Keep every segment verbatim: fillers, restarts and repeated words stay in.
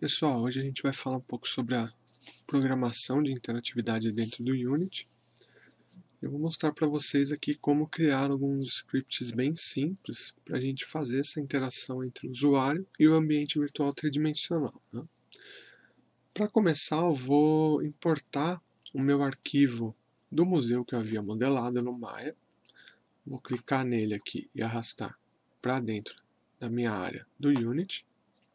Pessoal, hoje a gente vai falar um pouco sobre a programação de interatividade dentro do Unity. Eu vou mostrar para vocês aqui como criar alguns scripts bem simples para a gente fazer essa interação entre o usuário e o ambiente virtual tridimensional, né? Para começar, eu vou importar o meu arquivo do museu que eu havia modelado no Maya. Vou clicar nele aqui e arrastar para dentro da minha área do Unity.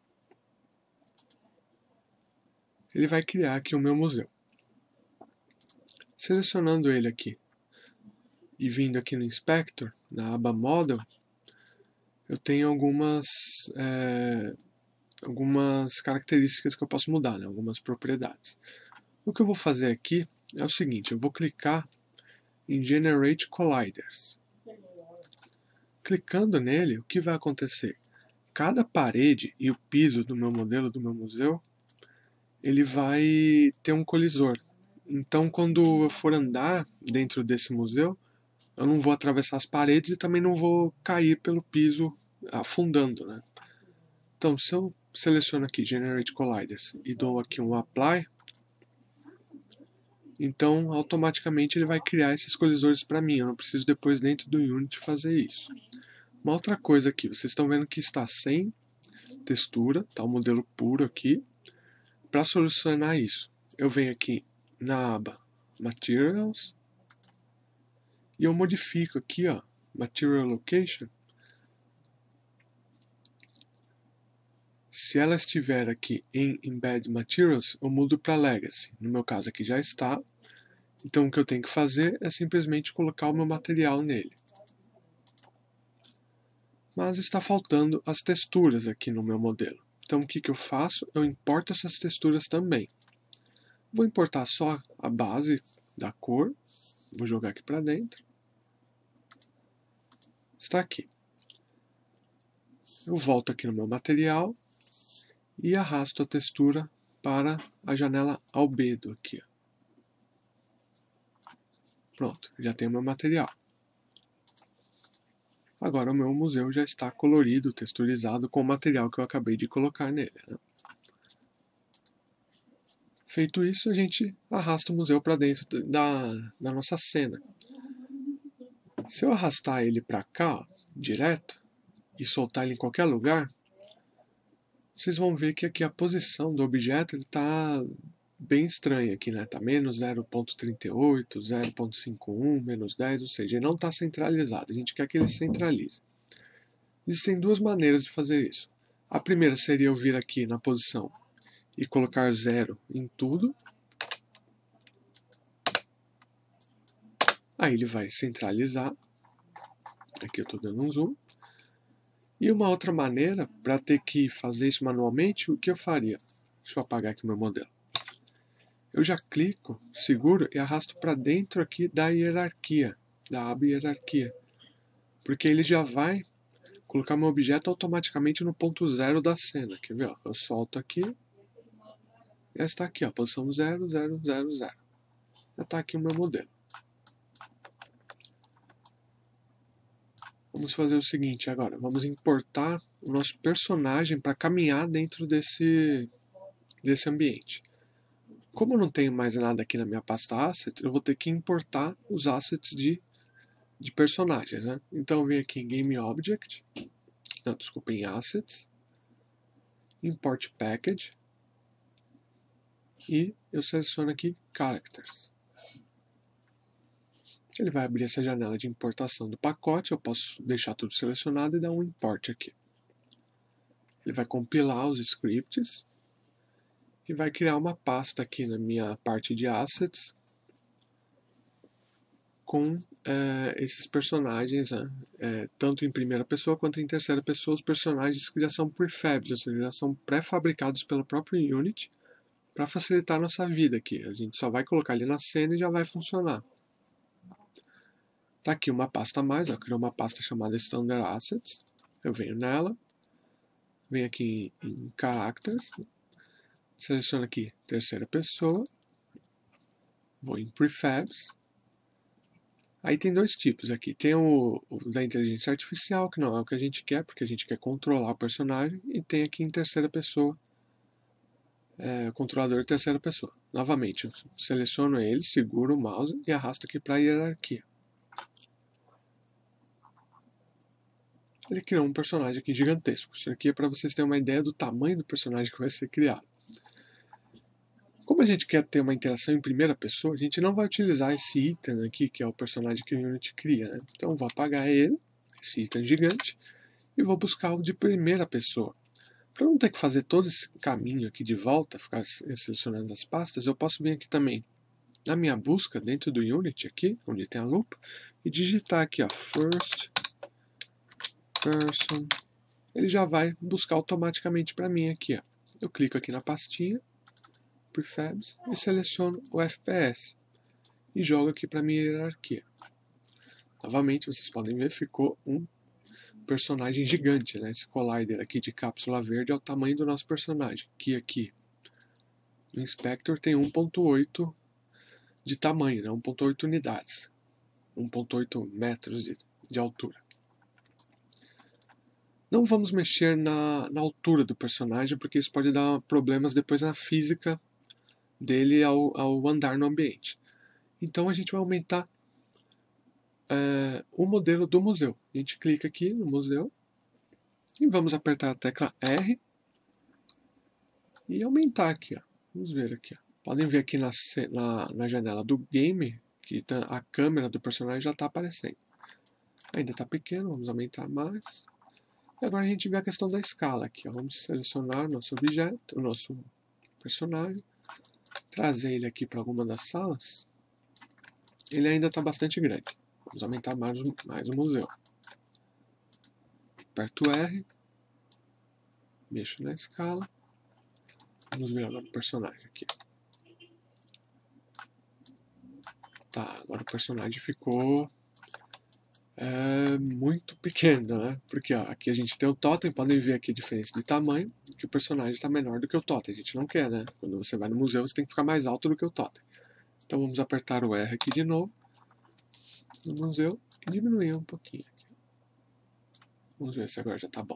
Ele vai criar aqui o meu museu. Selecionando ele aqui e vindo aqui no Inspector, na aba Model, eu tenho algumas, é, algumas características que eu posso mudar, né? Algumas propriedades. O que eu vou fazer aqui é o seguinte, eu vou clicar em Generate Colliders. Clicando nele, o que vai acontecer? Cada parede e o piso do meu modelo, do meu museu, ele vai ter um colisor. Então, quando eu for andar dentro desse museu, eu não vou atravessar as paredes e também não vou cair pelo piso afundando, né? Então, se eu seleciono aqui Generate Colliders e dou aqui um Apply, então automaticamente ele vai criar esses colisores para mim. Eu não preciso depois dentro do Unity fazer isso. Uma outra coisa aqui, vocês estão vendo que está sem textura, está o modelo puro aqui. Para solucionar isso, eu venho aqui na aba Materials e eu modifico aqui, ó, Material Location. Se ela estiver aqui em Embed Materials, eu mudo para Legacy. No meu caso aqui já está. Então o que eu tenho que fazer é simplesmente colocar o meu material nele. Mas está faltando as texturas aqui no meu modelo. Então o que, que eu faço? Eu importo essas texturas também. Vou importar só a base da cor. Vou jogar aqui para dentro. Está aqui. Eu volto aqui no meu material e arrasto a textura para a janela albedo aqui. Pronto, já tenho meu material. Agora o meu museu já está colorido, texturizado com o material que eu acabei de colocar nele, né? Feito isso, a gente arrasta o museu para dentro da, da nossa cena. Se eu arrastar ele para cá, ó, direto, e soltar ele em qualquer lugar, vocês vão ver que aqui a posição do objeto está bem estranha aqui, né? Está menos zero ponto trinta e oito, zero ponto cinquenta e um, menos dez, ou seja, ele não está centralizado. A gente quer que ele centralize. Existem duas maneiras de fazer isso. A primeira seria eu vir aqui na posição e colocar zero em tudo. Aí ele vai centralizar. Aqui eu estou dando um zoom. E uma outra maneira, para ter que fazer isso manualmente, o que eu faria? Deixa eu apagar aqui o meu modelo. Eu já clico, seguro e arrasto para dentro aqui da hierarquia, da aba hierarquia. Porque ele já vai colocar meu objeto automaticamente no ponto zero da cena. Quer ver? Ó? Eu solto aqui. Já está aqui, ó, posição zero, zero, zero, zero. Já está aqui o meu modelo. Vamos fazer o seguinte agora. Vamos importar o nosso personagem para caminhar dentro desse, desse ambiente. Como eu não tenho mais nada aqui na minha pasta Assets, eu vou ter que importar os assets de, de personagens, né? Então eu venho aqui em Game Object, não, desculpa, em Assets, Import Package, e eu seleciono aqui Characters. Ele vai abrir essa janela de importação do pacote, eu posso deixar tudo selecionado e dar um import aqui. Ele vai compilar os scripts e vai criar uma pasta aqui na minha parte de Assets com é, esses personagens, né? É, tanto em primeira pessoa quanto em terceira pessoa, os personagens que já são prefabs, ou seja, já são pré-fabricados pelo próprio Unity para facilitar a nossa vida aqui. A gente só vai colocar ele na cena e já vai funcionar. Tá aqui uma pasta a mais, ó, criou uma pasta chamada Standard Assets. Eu venho nela, venho aqui em Characters, seleciono aqui terceira pessoa, vou em Prefabs. Aí tem dois tipos aqui, tem o, o da inteligência artificial, que não é o que a gente quer, porque a gente quer controlar o personagem, e tem aqui em terceira pessoa, é, controlador terceira pessoa. Novamente, eu seleciono ele, seguro o mouse e arrasto aqui para a hierarquia. Ele criou um personagem aqui gigantesco. Isso aqui é para vocês terem uma ideia do tamanho do personagem que vai ser criado. Como a gente quer ter uma interação em primeira pessoa, a gente não vai utilizar esse item aqui, que é o personagem que o Unity cria, né? Então vou apagar ele, esse item gigante, e vou buscar o de primeira pessoa. Para não ter que fazer todo esse caminho aqui de volta, ficar selecionando as pastas, eu posso vir aqui também na minha busca, dentro do Unity aqui, onde tem a lupa, e digitar aqui, ó, First Person. Ele já vai buscar automaticamente para mim aqui, ó. Eu clico aqui na pastinha, Prefabs, e seleciono o F P S. E jogo aqui para minha hierarquia. Novamente, vocês podem ver, ficou um personagem gigante, né? Esse collider aqui de cápsula verde é o tamanho do nosso personagem, que aqui no Inspector tem um ponto oito de tamanho, né? um ponto oito unidades, um ponto oito metros de, de altura. Não vamos mexer na, na altura do personagem, porque isso pode dar problemas depois na física dele ao, ao andar no ambiente. Então a gente vai aumentar é, o modelo do museu. A gente clica aqui no museu e vamos apertar a tecla R e aumentar aqui, ó. Vamos ver aqui, ó. Podem ver aqui na, na, na janela do game que tá, a câmera do personagem já está aparecendo. Ainda está pequeno, vamos aumentar mais. E agora a gente vê a questão da escala aqui, ó. Vamos selecionar nosso objeto, o nosso personagem, trazer ele aqui para alguma das salas. Ele ainda está bastante grande. Vamos aumentar mais, mais o museu. Aperto R, mexo na escala. Vamos ver agora o personagem aqui. Tá, agora o personagem ficou é, muito pequeno, né? Porque ó, aqui a gente tem o totem, podem ver aqui a diferença de tamanho, que o personagem está menor do que o totem. A gente não quer, né? Quando você vai no museu, você tem que ficar mais alto do que o totem. Então vamos apertar o R aqui de novo, no museu, e diminuir um pouquinho aqui. Vamos ver se agora já está bom.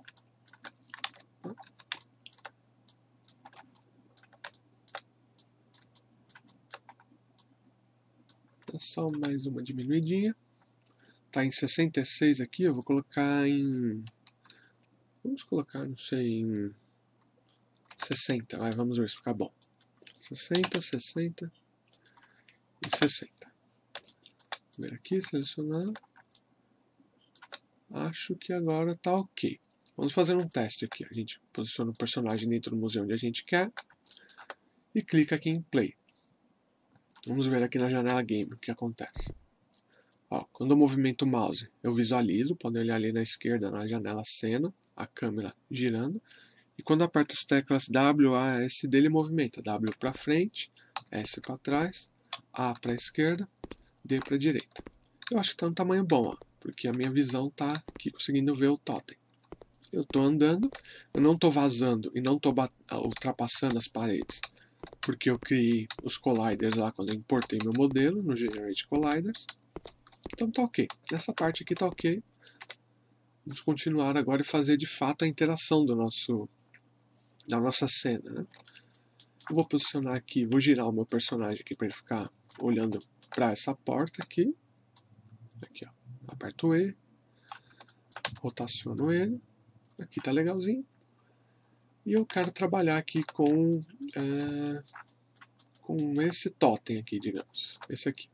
Dá só mais uma diminuidinha. Está em sessenta e seis aqui, eu vou colocar em... Vamos colocar, não sei, em sessenta, vai, vamos ver se fica bom. sessenta, sessenta e sessenta. Vou ver aqui, selecionar. Acho que agora está ok. Vamos fazer um teste aqui. A gente posiciona o personagem dentro do museu onde a gente quer e clica aqui em Play. Vamos ver aqui na janela Game o que acontece. Ó, quando eu movimento o mouse, eu visualizo, podem olhar ali na esquerda, na janela Cena, a câmera girando. E quando eu aperto as teclas W, A, S, D, ele movimenta. W para frente, S para trás, A para a esquerda, D para a direita. Eu acho que está no tamanho bom, ó, porque a minha visão está aqui conseguindo ver o totem. Eu estou andando, eu não estou vazando e não estou ultrapassando as paredes, porque eu criei os colliders lá quando eu importei meu modelo no Generate Colliders. Então tá ok. Nessa parte aqui tá ok. Vamos continuar agora e fazer de fato a interação do nosso, da nossa cena, né? Eu vou posicionar aqui, vou girar o meu personagem aqui para ele ficar olhando para essa porta aqui. Aqui, ó. Aperto E, rotaciono ele. Aqui tá legalzinho. E eu quero trabalhar aqui com, é, com esse totem aqui, digamos. Esse aqui.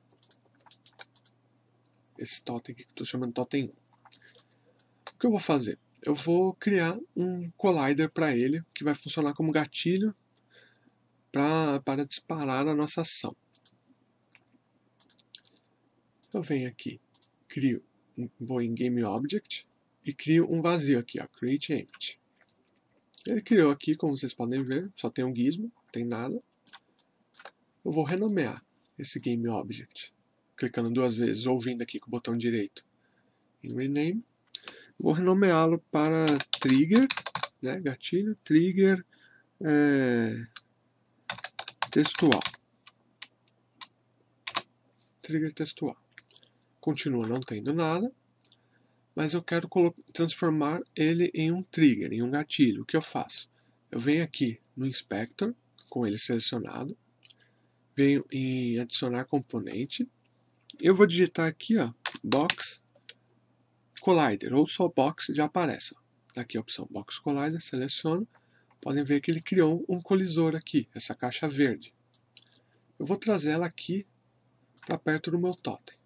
Esse totem aqui que eu estou chamando de totem um. O que eu vou fazer? Eu vou criar um collider para ele, que vai funcionar como gatilho pra, para disparar a nossa ação. Eu venho aqui, crio, vou em Game Object e crio um vazio aqui, ó, Create Empty. Ele criou aqui, como vocês podem ver, só tem um gizmo, não tem nada. Eu vou renomear esse Game Object, clicando duas vezes ou vindo aqui com o botão direito em Rename. Vou renomeá-lo para Trigger, né, gatilho, Trigger é, textual. Trigger textual. Continua não tendo nada, mas eu quero transformar ele em um trigger, em um gatilho. O que eu faço? Eu venho aqui no Inspector, com ele selecionado. Venho em adicionar componente. Eu vou digitar aqui, ó, Box Collider, ou só Box já aparece. Ó. Tá aqui a opção Box Collider, seleciono. Podem ver que ele criou um colisor aqui, essa caixa verde. Eu vou trazer ela aqui para perto do meu totem.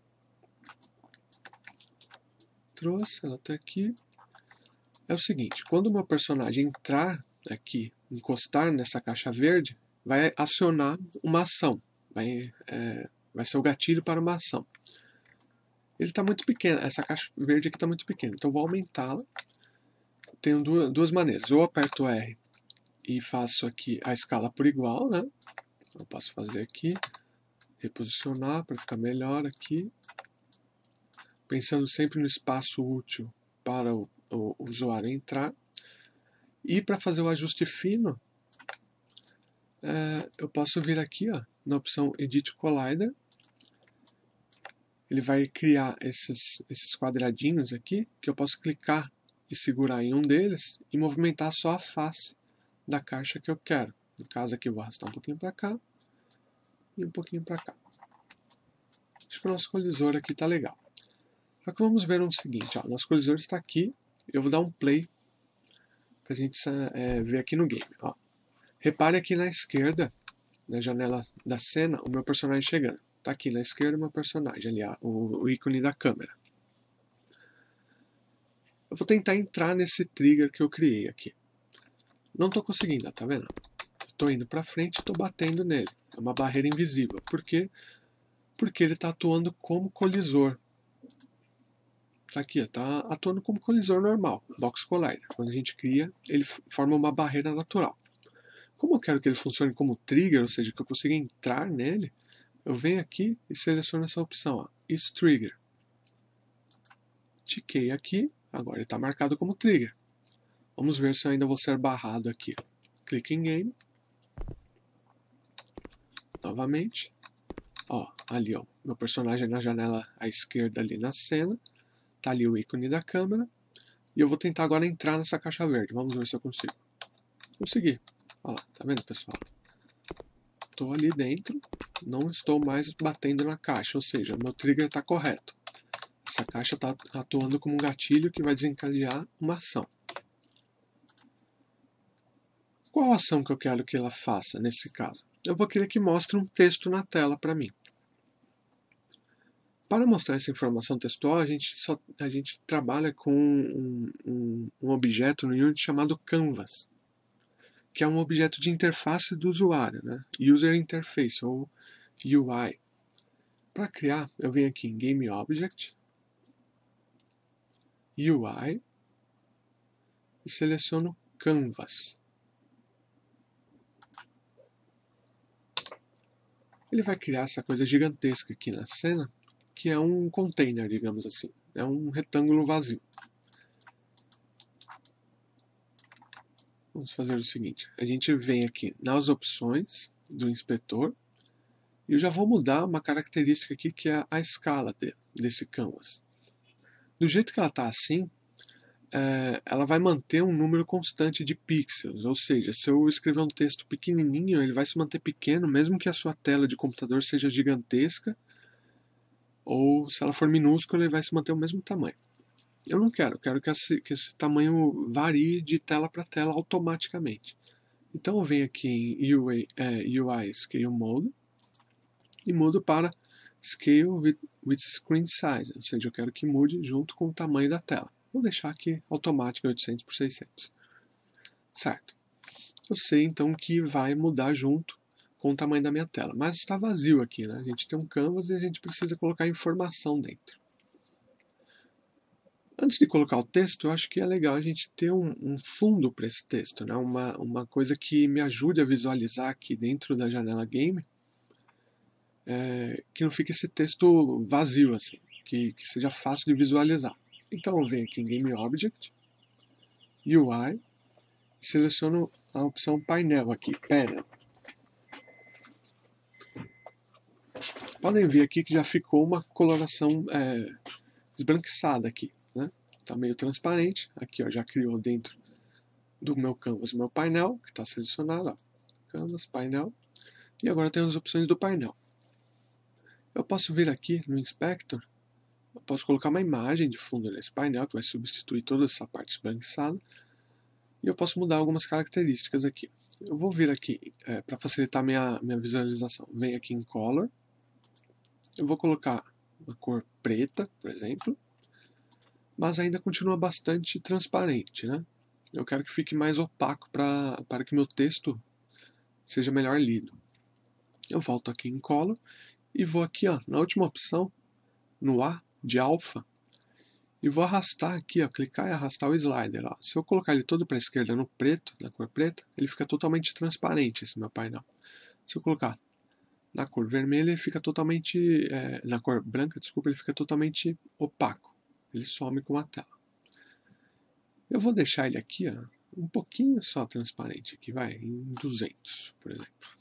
Trouxe ela até aqui. É o seguinte, quando o meu personagem entrar aqui, encostar nessa caixa verde, vai acionar uma ação. Vai, é, vai ser o gatilho para uma ação. Ele está muito pequeno, essa caixa verde aqui está muito pequena, então eu vou aumentá-la. Tenho duas, duas maneiras, eu aperto R e faço aqui a escala por igual, né? Eu posso fazer aqui, reposicionar para ficar melhor aqui. Pensando sempre no espaço útil para o, o, o usuário entrar. E para fazer o ajuste fino, é, eu posso vir aqui ó, na opção Edit Collider. Ele vai criar esses, esses quadradinhos aqui, que eu posso clicar e segurar em um deles e movimentar só a face da caixa que eu quero. No caso aqui eu vou arrastar um pouquinho para cá e um pouquinho para cá. Acho que o nosso colisor aqui está legal. Só que vamos ver o seguinte, ó, nosso colisor está aqui, eu vou dar um play para a gente é, ver aqui no game. Ó. Repare aqui na esquerda, na janela da cena, o meu personagem chegando. Está aqui na esquerda o meu personagem, ali, ó, o, o ícone da câmera. Eu vou tentar entrar nesse trigger que eu criei aqui. Não estou conseguindo, tá vendo? Estou indo para frente e estou batendo nele. É uma barreira invisível. Por quê? Porque ele está atuando como colisor. Está aqui, está atuando como colisor normal, Box Collider. Quando a gente cria, ele forma uma barreira natural. Como eu quero que ele funcione como trigger, ou seja, que eu consiga entrar nele, eu venho aqui e seleciono essa opção, ó, Is Trigger. Tiquei aqui, agora ele está marcado como trigger. Vamos ver se eu ainda vou ser barrado aqui. Clique em Game. Novamente. Ó, ali, ó, meu personagem na janela à esquerda ali na cena. Tá ali o ícone da câmera. E eu vou tentar agora entrar nessa caixa verde. Vamos ver se eu consigo. Consegui. Olha lá, tá vendo, pessoal? Estou ali dentro. Não estou mais batendo na caixa. Ou seja, meu trigger está correto. Essa caixa está atuando como um gatilho que vai desencadear uma ação. Qual a ação que eu quero que ela faça nesse caso? Eu vou querer que mostre um texto na tela para mim. Para mostrar essa informação textual, a gente, só, a gente trabalha com um, um, um objeto no Unity chamado Canvas, que é um objeto de interface do usuário, né? User Interface, ou U I. Para criar, eu venho aqui em Game Object, U I, e seleciono Canvas. Ele vai criar essa coisa gigantesca aqui na cena, que é um container, digamos assim. É um retângulo vazio. Vamos fazer o seguinte. A gente vem aqui nas opções do inspetor. E eu já vou mudar uma característica aqui, que é a escala de, desse canvas. Do jeito que ela está assim, é, ela vai manter um número constante de pixels. Ou seja, se eu escrever um texto pequenininho, ele vai se manter pequeno, mesmo que a sua tela de computador seja gigantesca. Ou se ela for minúscula, ele vai se manter o mesmo tamanho. Eu não quero, eu quero que esse, que esse tamanho varie de tela para tela automaticamente. Então eu venho aqui em U I, é, U I Scale Mode e mudo para Scale with, with Screen Size, ou seja, eu quero que mude junto com o tamanho da tela. Vou deixar aqui automático oitocentos por seiscentos. Certo. Eu sei então que vai mudar junto com o tamanho da minha tela, mas está vazio aqui, né? A gente tem um canvas e a gente precisa colocar informação dentro. Antes de colocar o texto, eu acho que é legal a gente ter um, um fundo para esse texto, né? uma, uma coisa que me ajude a visualizar aqui dentro da janela Game, é, que não fique esse texto vazio, assim, que, que seja fácil de visualizar. Então eu venho aqui em Game Object, U I, e seleciono a opção painel aqui, Panel. Podem ver aqui que já ficou uma coloração é, esbranquiçada aqui, né? Tá meio transparente. Aqui ó, já criou dentro do meu canvas, meu painel, que está selecionado, ó, canvas, painel, e agora tem as opções do painel. Eu posso vir aqui no Inspector, eu posso colocar uma imagem de fundo nesse painel, que vai substituir toda essa parte esbranquiçada, e eu posso mudar algumas características aqui. Eu vou vir aqui, é, para facilitar minha, minha visualização, venho aqui em Color, eu vou colocar uma cor preta, por exemplo, mas ainda continua bastante transparente, né? Eu quero que fique mais opaco pra, para que meu texto seja melhor lido. Eu volto aqui em Color e vou aqui, ó, na última opção, no A de alfa, e vou arrastar aqui, ó, clicar e arrastar o slider. Ó. Se eu colocar ele todo para a esquerda no preto, na cor preta, ele fica totalmente transparente, esse meu painel. Se eu colocar na cor vermelha, ele fica totalmente, é, na cor branca, desculpa, ele fica totalmente opaco. Ele some com a tela. Eu vou deixar ele aqui, ó, um pouquinho só transparente, aqui vai, em duzentos, por exemplo.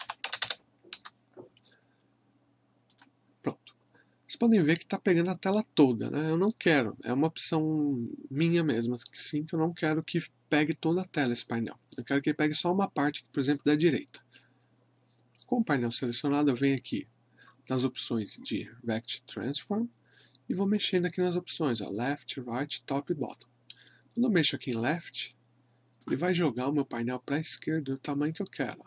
Pronto. Vocês podem ver que está pegando a tela toda, né? Eu não quero, é uma opção minha mesmo, que sim, que eu não quero que pegue toda a tela esse painel. Eu quero que ele pegue só uma parte, por exemplo, da direita. Com o painel selecionado, eu venho aqui nas opções de Rect Transform e vou mexendo aqui nas opções, ó, Left, Right, Top e Bottom. Quando eu mexo aqui em Left, ele vai jogar o meu painel para a esquerda do tamanho que eu quero.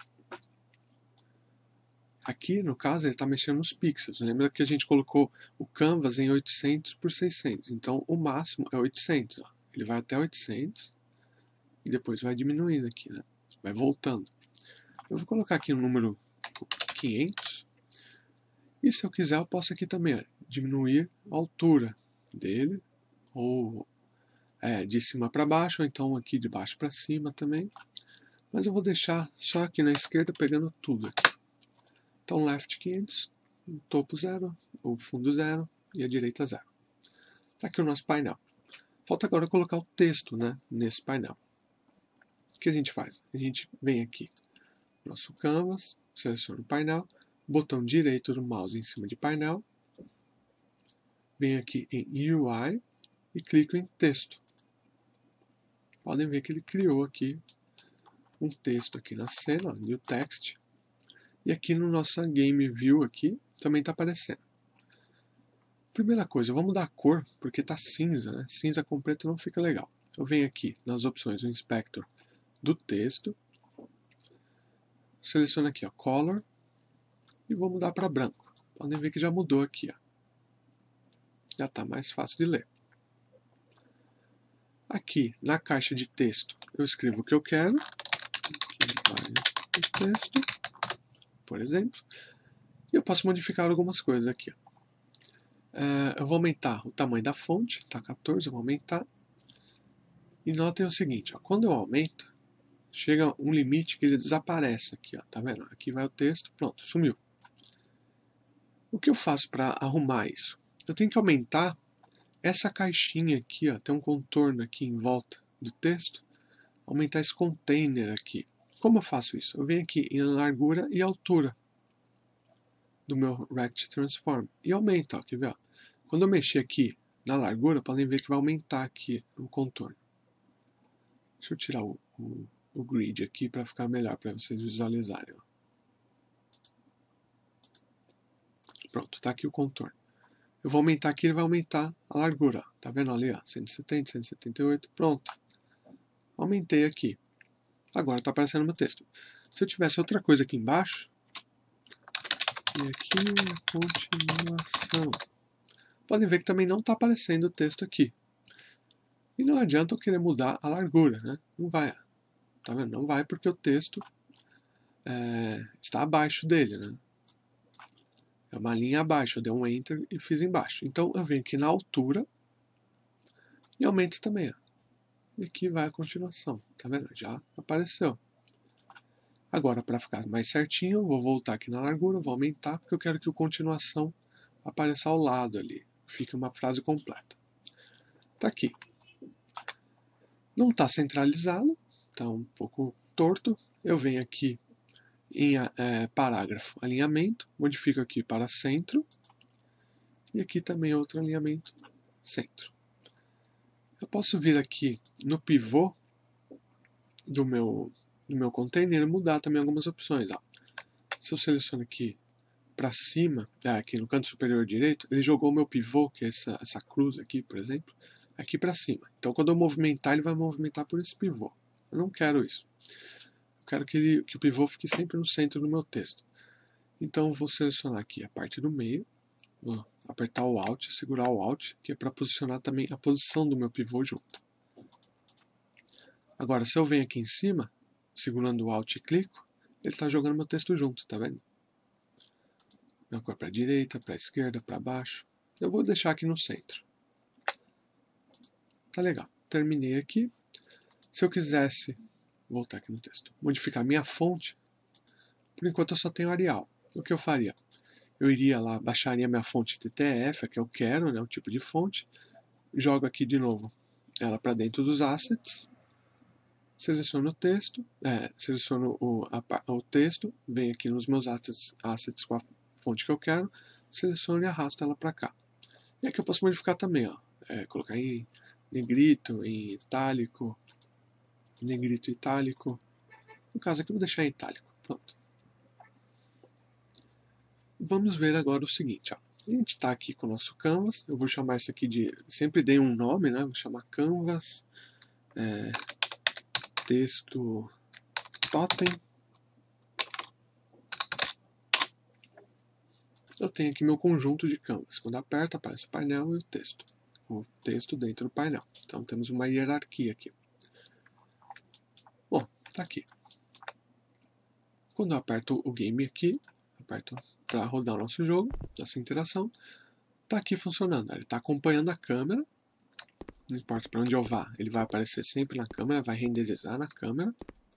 Aqui, no caso, ele está mexendo nos pixels. Lembra que a gente colocou o canvas em oitocentos por seiscentos. Então, o máximo é oitocentos. Ó. Ele vai até oitocentos e depois vai diminuindo aqui, né? Vai voltando. Eu vou colocar aqui o número quinhentos. E se eu quiser, eu posso aqui também ó, diminuir a altura dele. Ou é, de cima para baixo, ou então aqui de baixo para cima também. Mas eu vou deixar só aqui na esquerda pegando tudo aqui. Então, left quinhentos, o topo zero, o fundo zero e a direita zero. Está aqui o nosso painel. Falta agora colocar o texto, né, nesse painel. O que a gente faz? A gente vem aqui, nosso canvas, seleciona o painel, botão direito do mouse em cima de painel, vem aqui em U I e clico em texto. Podem ver que ele criou aqui um texto aqui na cena, ó, New Text. E aqui no nosso Game View aqui, também está aparecendo. Primeira coisa, eu vou mudar a cor, porque está cinza, né? Cinza com preto não fica legal. Eu venho aqui nas opções do Inspector do texto, seleciono aqui, ó, Color, e vou mudar para branco. Podem ver que já mudou aqui, ó. Já está mais fácil de ler. Aqui, na caixa de texto, eu escrevo o que eu quero. Aqui vai o texto, por exemplo. E eu posso modificar algumas coisas aqui, ó. Uh, eu vou aumentar o tamanho da fonte, está quatorze, eu vou aumentar. E notem o seguinte, ó, quando eu aumento, chega um limite que ele desaparece aqui, ó, tá vendo? Aqui vai o texto, pronto, sumiu. O que eu faço para arrumar isso? Eu tenho que aumentar essa caixinha aqui, ó, tem um contorno aqui em volta do texto, aumentar esse container aqui. Como eu faço isso? Eu venho aqui em largura e altura do meu Rect Transform e aumenta, ó, quer ver? Ó? Quando eu mexer aqui na largura, podem ver que vai aumentar aqui o contorno. Deixa eu tirar o, o, o grid aqui para ficar melhor para vocês visualizarem. Ó. Pronto, tá aqui o contorno. Eu vou aumentar aqui, ele vai aumentar a largura. Ó. Tá vendo ali? Ó, cento e setenta, cento e setenta e oito, pronto. Aumentei aqui. Agora está aparecendo meu texto. Se eu tivesse outra coisa aqui embaixo, e aqui a continuação. Podem ver que também não está aparecendo o texto aqui. E não adianta eu querer mudar a largura, né? Não vai. Tá vendo? Não vai porque o texto é, está abaixo dele, né? É uma linha abaixo. Eu dei um Enter e fiz embaixo. Então eu venho aqui na altura e aumento também. Ó. E aqui vai a continuação. Tá vendo? Já apareceu. Agora, para ficar mais certinho, eu vou voltar aqui na largura, vou aumentar, porque eu quero que o continuação apareça ao lado ali. Fique uma frase completa. Tá aqui. Não está centralizado, está um pouco torto. Eu venho aqui em é, parágrafo, alinhamento, modifico aqui para centro. E aqui também outro alinhamento, centro. Eu posso vir aqui no pivô do meu, do meu container mudar também algumas opções. Ó. Se eu seleciono aqui para cima, é, aqui no canto superior direito, ele jogou o meu pivô, que é essa, essa cruz aqui, por exemplo, aqui para cima. Então quando eu movimentar, ele vai movimentar por esse pivô. Eu não quero isso. Eu quero que, ele, que o pivô fique sempre no centro do meu texto. Então eu vou selecionar aqui a parte do meio, vou apertar o Alt, segurar o Alt, que é para posicionar também a posição do meu pivô junto. Agora, se eu venho aqui em cima, segurando o Alt e clico, ele está jogando meu texto junto, tá vendo? Uma cor para a direita, para a esquerda, para baixo. Eu vou deixar aqui no centro. Tá legal. Terminei aqui. Se eu quisesse, voltar aqui no texto, modificar minha fonte, por enquanto eu só tenho Arial. O que eu faria? Eu iria lá, baixaria minha fonte T T F, a que eu quero, né, o tipo de fonte, jogo aqui de novo ela para dentro dos assets, seleciono o texto, é, seleciono o, a, o texto, venho aqui nos meus assets, assets com a fonte que eu quero, seleciono e arrasto ela para cá. E aqui eu posso modificar também, ó, é, colocar em negrito, em itálico, negrito itálico. No caso aqui eu vou deixar em itálico. Pronto. Vamos ver agora o seguinte, ó. A gente está aqui com o nosso canvas, eu vou chamar isso aqui de, sempre dei um nome, né, vou chamar canvas, é, texto totem. Eu tenho aqui meu conjunto de canvas, quando aperta aparece o painel e o texto, o texto dentro do painel, então temos uma hierarquia aqui. Bom, tá aqui. Quando eu aperto o game aqui, aperto para rodar o nosso jogo, nossa interação, tá aqui funcionando, ele está acompanhando a câmera, não importa para onde eu vá, ele vai aparecer sempre na câmera, vai renderizar na câmera,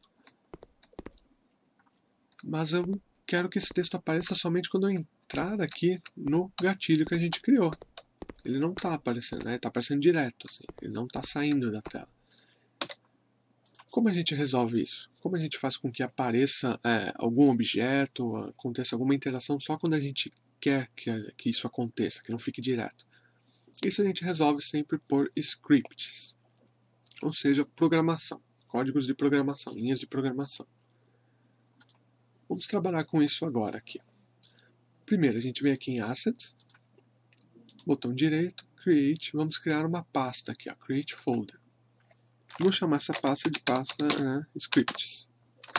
mas eu quero que esse texto apareça somente quando eu entrar aqui no gatilho que a gente criou. Ele não está aparecendo, né? Ele está aparecendo direto, assim, ele não está saindo da tela. Como a gente resolve isso? Como a gente faz com que apareça é, algum objeto, aconteça alguma interação só quando a gente quer que, que isso aconteça, que não fique direto? Isso a gente resolve sempre por scripts, ou seja, programação, códigos de programação, linhas de programação. Vamos trabalhar com isso agora aqui. Primeiro a gente vem aqui em Assets, botão direito, Create, vamos criar uma pasta aqui, ó, Create Folder. Vou chamar essa pasta de pasta uh, Scripts.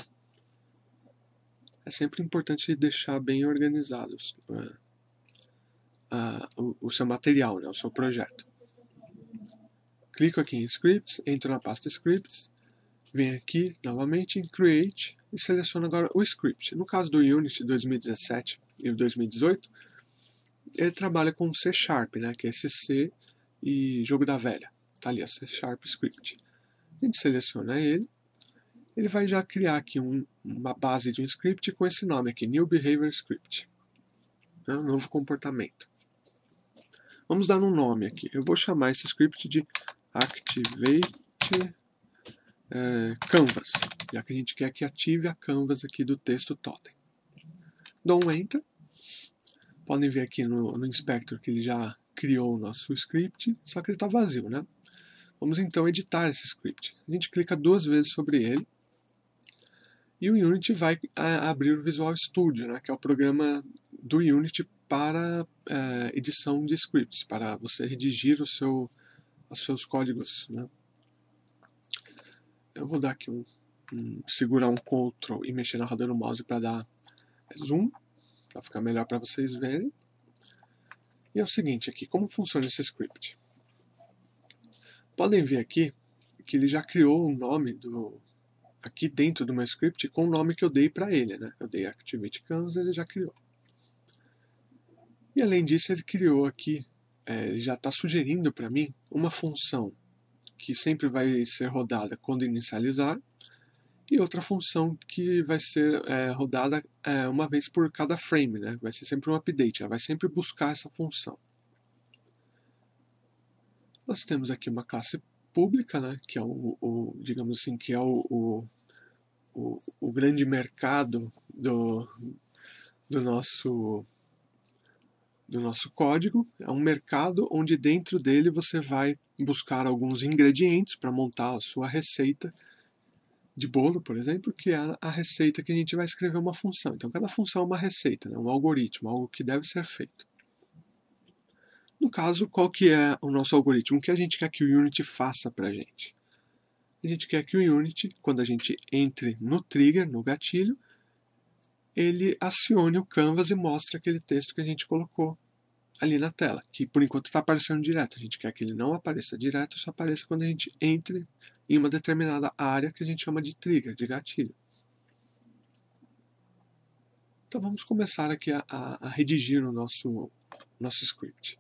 É sempre importante deixar bem organizados uh, uh, o, o seu material, né, o seu projeto. Clico aqui em Scripts, entro na pasta Scripts, venho aqui novamente em Create e seleciono agora o script. No caso do Unity dois mil e dezessete e dois mil e dezoito, ele trabalha com C Sharp, né, que é esse C e jogo da velha. Tá ali, ó, C Sharp Script. A gente seleciona ele, ele vai já criar aqui um, uma base de um script com esse nome aqui, New Behavior Script, né, um novo comportamento. Vamos dar um nome aqui, eu vou chamar esse script de Activate é, Canvas, já que a gente quer que ative a canvas aqui do texto totem. Dou um Enter, podem ver aqui no, no Inspector que ele já criou o nosso script, só que ele está vazio, né? Vamos então editar esse script. A gente clica duas vezes sobre ele e o Unity vai a, abrir o Visual Studio, né, que é o programa do Unity para é, edição de scripts, para você redigir o seu, os seus códigos, né? Eu vou dar aqui um, um segurar um Ctrl e mexer na roda do mouse para dar zoom, para ficar melhor para vocês verem. E é o seguinte aqui, como funciona esse script? Podem ver aqui que ele já criou o nome do, aqui dentro do meu script com o nome que eu dei para ele, né? Eu dei Activate Canvas, ele já criou. E além disso, ele criou aqui, é, ele já está sugerindo para mim uma função que sempre vai ser rodada quando inicializar e outra função que vai ser é, rodada é, uma vez por cada frame, né? Vai ser sempre um update, ela vai sempre buscar essa função. Nós temos aqui uma classe pública, né, que é o, o digamos assim, que é o, o, o, o grande mercado do, do, nosso, do nosso código. É um mercado onde dentro dele você vai buscar alguns ingredientes para montar a sua receita de bolo, por exemplo, que é a receita que a gente vai escrever uma função. Então, cada função é uma receita, né? Um algoritmo, algo que deve ser feito. No caso, qual que é o nosso algoritmo? O que a gente quer que o Unity faça para a gente? A gente quer que o Unity, quando a gente entre no trigger, no gatilho, ele acione o canvas e mostre aquele texto que a gente colocou ali na tela, que por enquanto está aparecendo direto. A gente quer que ele não apareça direto, só apareça quando a gente entre em uma determinada área que a gente chama de trigger, de gatilho. Então vamos começar aqui a, a, a redigir o nosso, nosso script.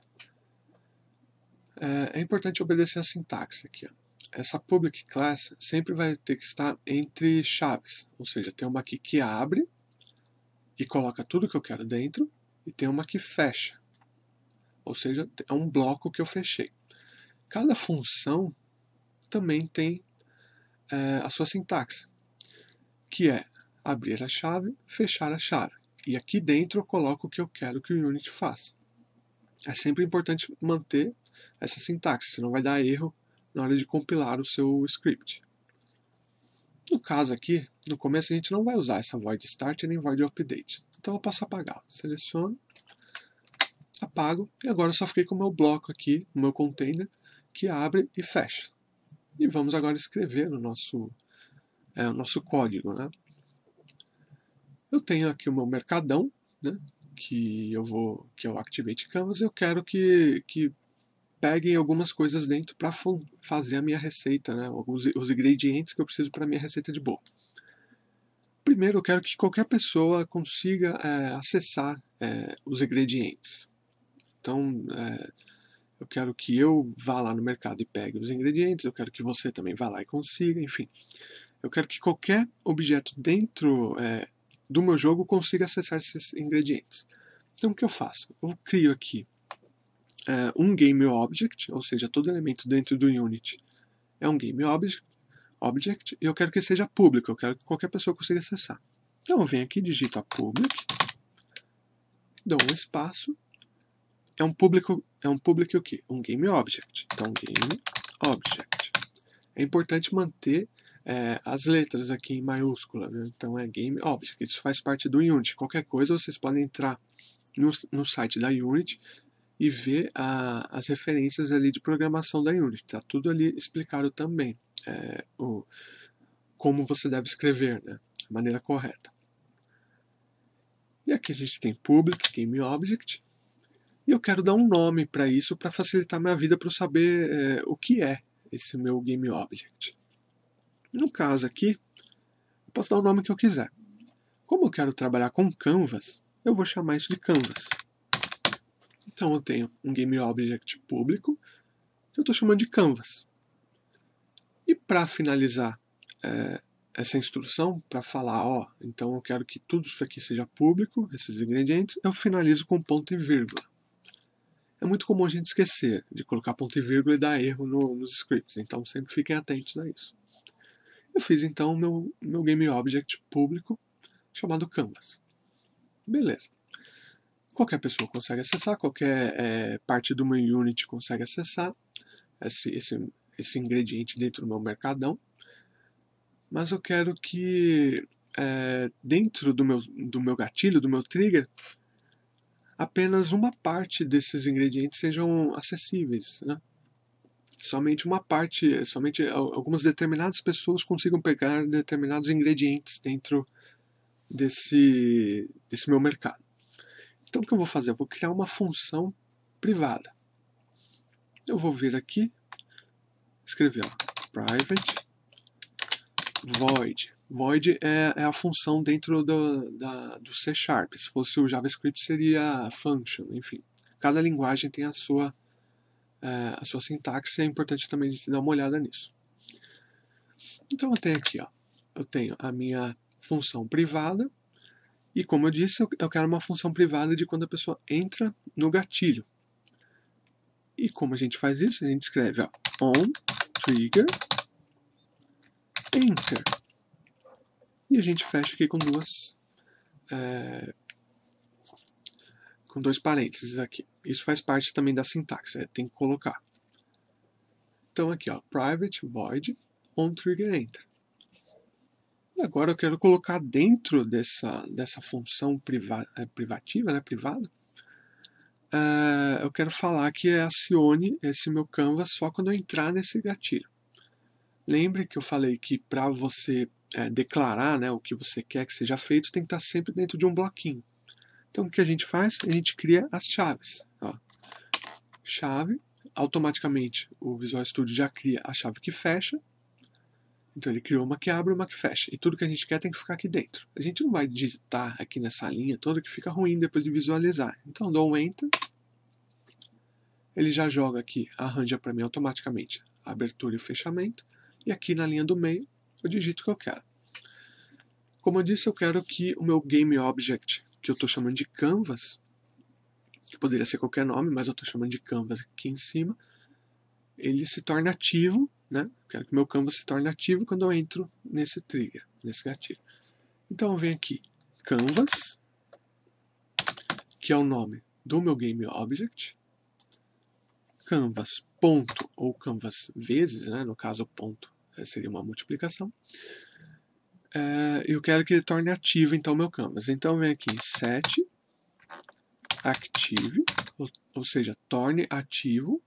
É, é importante obedecer a sintaxe aqui. Ó. Essa public class sempre vai ter que estar entre chaves, ou seja, tem uma aqui que abre e coloca tudo que eu quero dentro, e tem uma que fecha, ou seja, é um bloco que eu fechei. Cada função também tem é, a sua sintaxe, que é abrir a chave, fechar a chave. E aqui dentro eu coloco o que eu quero que o Unity faça. É sempre importante manter essa sintaxe, senão vai dar erro na hora de compilar o seu script. No caso aqui, no começo a gente não vai usar essa void start nem void update. Então eu posso apagar. Seleciono, apago, e agora eu só fiquei com o meu bloco aqui, o meu container, que abre e fecha. E vamos agora escrever o nosso, é, o nosso código. Né? Eu tenho aqui o meu mercadão, né, que eu vou, que é o Activate Canvas, eu quero que, que peguem algumas coisas dentro para fazer a minha receita, né, os, os ingredientes que eu preciso para a minha receita de bolo. Primeiro, eu quero que qualquer pessoa consiga é, acessar é, os ingredientes. Então, é, eu quero que eu vá lá no mercado e pegue os ingredientes, eu quero que você também vá lá e consiga, enfim. Eu quero que qualquer objeto dentro é, do meu jogo consiga acessar esses ingredientes. Então, o que eu faço? Eu crio aqui é, um Game Object, ou seja, todo elemento dentro do Unity é um Game Object, object e eu quero que seja público, eu quero que qualquer pessoa consiga acessar. Então, eu venho aqui, digito a public, dou um espaço, é um público, é um public o quê? Um Game Object. Então, Game Object. É importante manter é, as letras aqui em maiúscula, né? Então é Game Object. Isso faz parte do Unity. Qualquer coisa vocês podem entrar no, no site da Unity e ver a, as referências ali de programação da Unity. Está tudo ali explicado também. É, o, como você deve escrever, né? A maneira correta. E aqui a gente tem Public, Game Object. E eu quero dar um nome para isso, para facilitar minha vida, para eu saber é, o que é esse meu Game Object. No caso aqui, eu posso dar o nome que eu quiser. Como eu quero trabalhar com Canvas, eu vou chamar isso de Canvas. Então eu tenho um Game Object público, que eu estou chamando de Canvas. E para finalizar é, essa instrução, para falar, ó, então eu quero que tudo isso aqui seja público, esses ingredientes, eu finalizo com ponto e vírgula. É muito comum a gente esquecer de colocar ponto e vírgula e dar erro no, nos scripts, então sempre fiquem atentos a isso. Eu fiz então o meu, meu Game Object público chamado Canvas. Beleza. Qualquer pessoa consegue acessar, qualquer é, parte do meu Unity consegue acessar esse, esse, esse ingrediente dentro do meu mercadão. Mas eu quero que é, dentro do meu, do meu gatilho, do meu trigger, apenas uma parte desses ingredientes sejam acessíveis, né? Somente uma parte, somente algumas determinadas pessoas consigam pegar determinados ingredientes dentro desse, desse meu mercado. Então o que eu vou fazer? Eu vou criar uma função privada. Eu vou vir aqui, escrever ó, private void. Void é, é a função dentro do, da, do C Sharp. Se fosse o JavaScript seria function, enfim. Cada linguagem tem a sua, é, a sua sintaxe, é importante também a gente dar uma olhada nisso. Então eu tenho aqui, ó, eu tenho a minha função privada, e como eu disse, eu, eu quero uma função privada de quando a pessoa entra no gatilho. E como a gente faz isso? A gente escreve ó, on trigger enter. E a gente fecha aqui com duas é, com dois parênteses aqui. Isso faz parte também da sintaxe, é, tem que colocar. Então aqui ó, private void on trigger enter. E agora eu quero colocar dentro dessa, dessa função priva, privativa, né, privada, uh, eu quero falar que acione esse meu canvas só quando eu entrar nesse gatilho. Lembre que eu falei que para você é, declarar, né, o que você quer que seja feito, tem que estar sempre dentro de um bloquinho. Então o que a gente faz? A gente cria as chaves. Ó. Chave, automaticamente o Visual Studio já cria a chave que fecha. Então ele criou uma que abre e uma que fecha. E tudo que a gente quer tem que ficar aqui dentro. A gente não vai digitar aqui nessa linha toda que fica ruim depois de visualizar. Então dou um Enter. Ele já joga aqui, arranja para mim automaticamente a abertura e o fechamento. E aqui na linha do meio eu digito o que eu quero. Como eu disse, eu quero que o meu Game Object, que eu estou chamando de Canvas, que poderia ser qualquer nome, mas eu estou chamando de Canvas aqui em cima, ele se torne ativo, né? Eu quero que o meu Canvas se torne ativo quando eu entro nesse trigger, nesse gatilho. Então eu venho aqui, Canvas, que é o nome do meu Game Object, Canvas ponto ou Canvas vezes, né? No caso o ponto seria uma multiplicação. É, eu quero que ele torne ativo então o meu canvas. Então eu venho aqui em set active, ou, ou seja, torne ativo.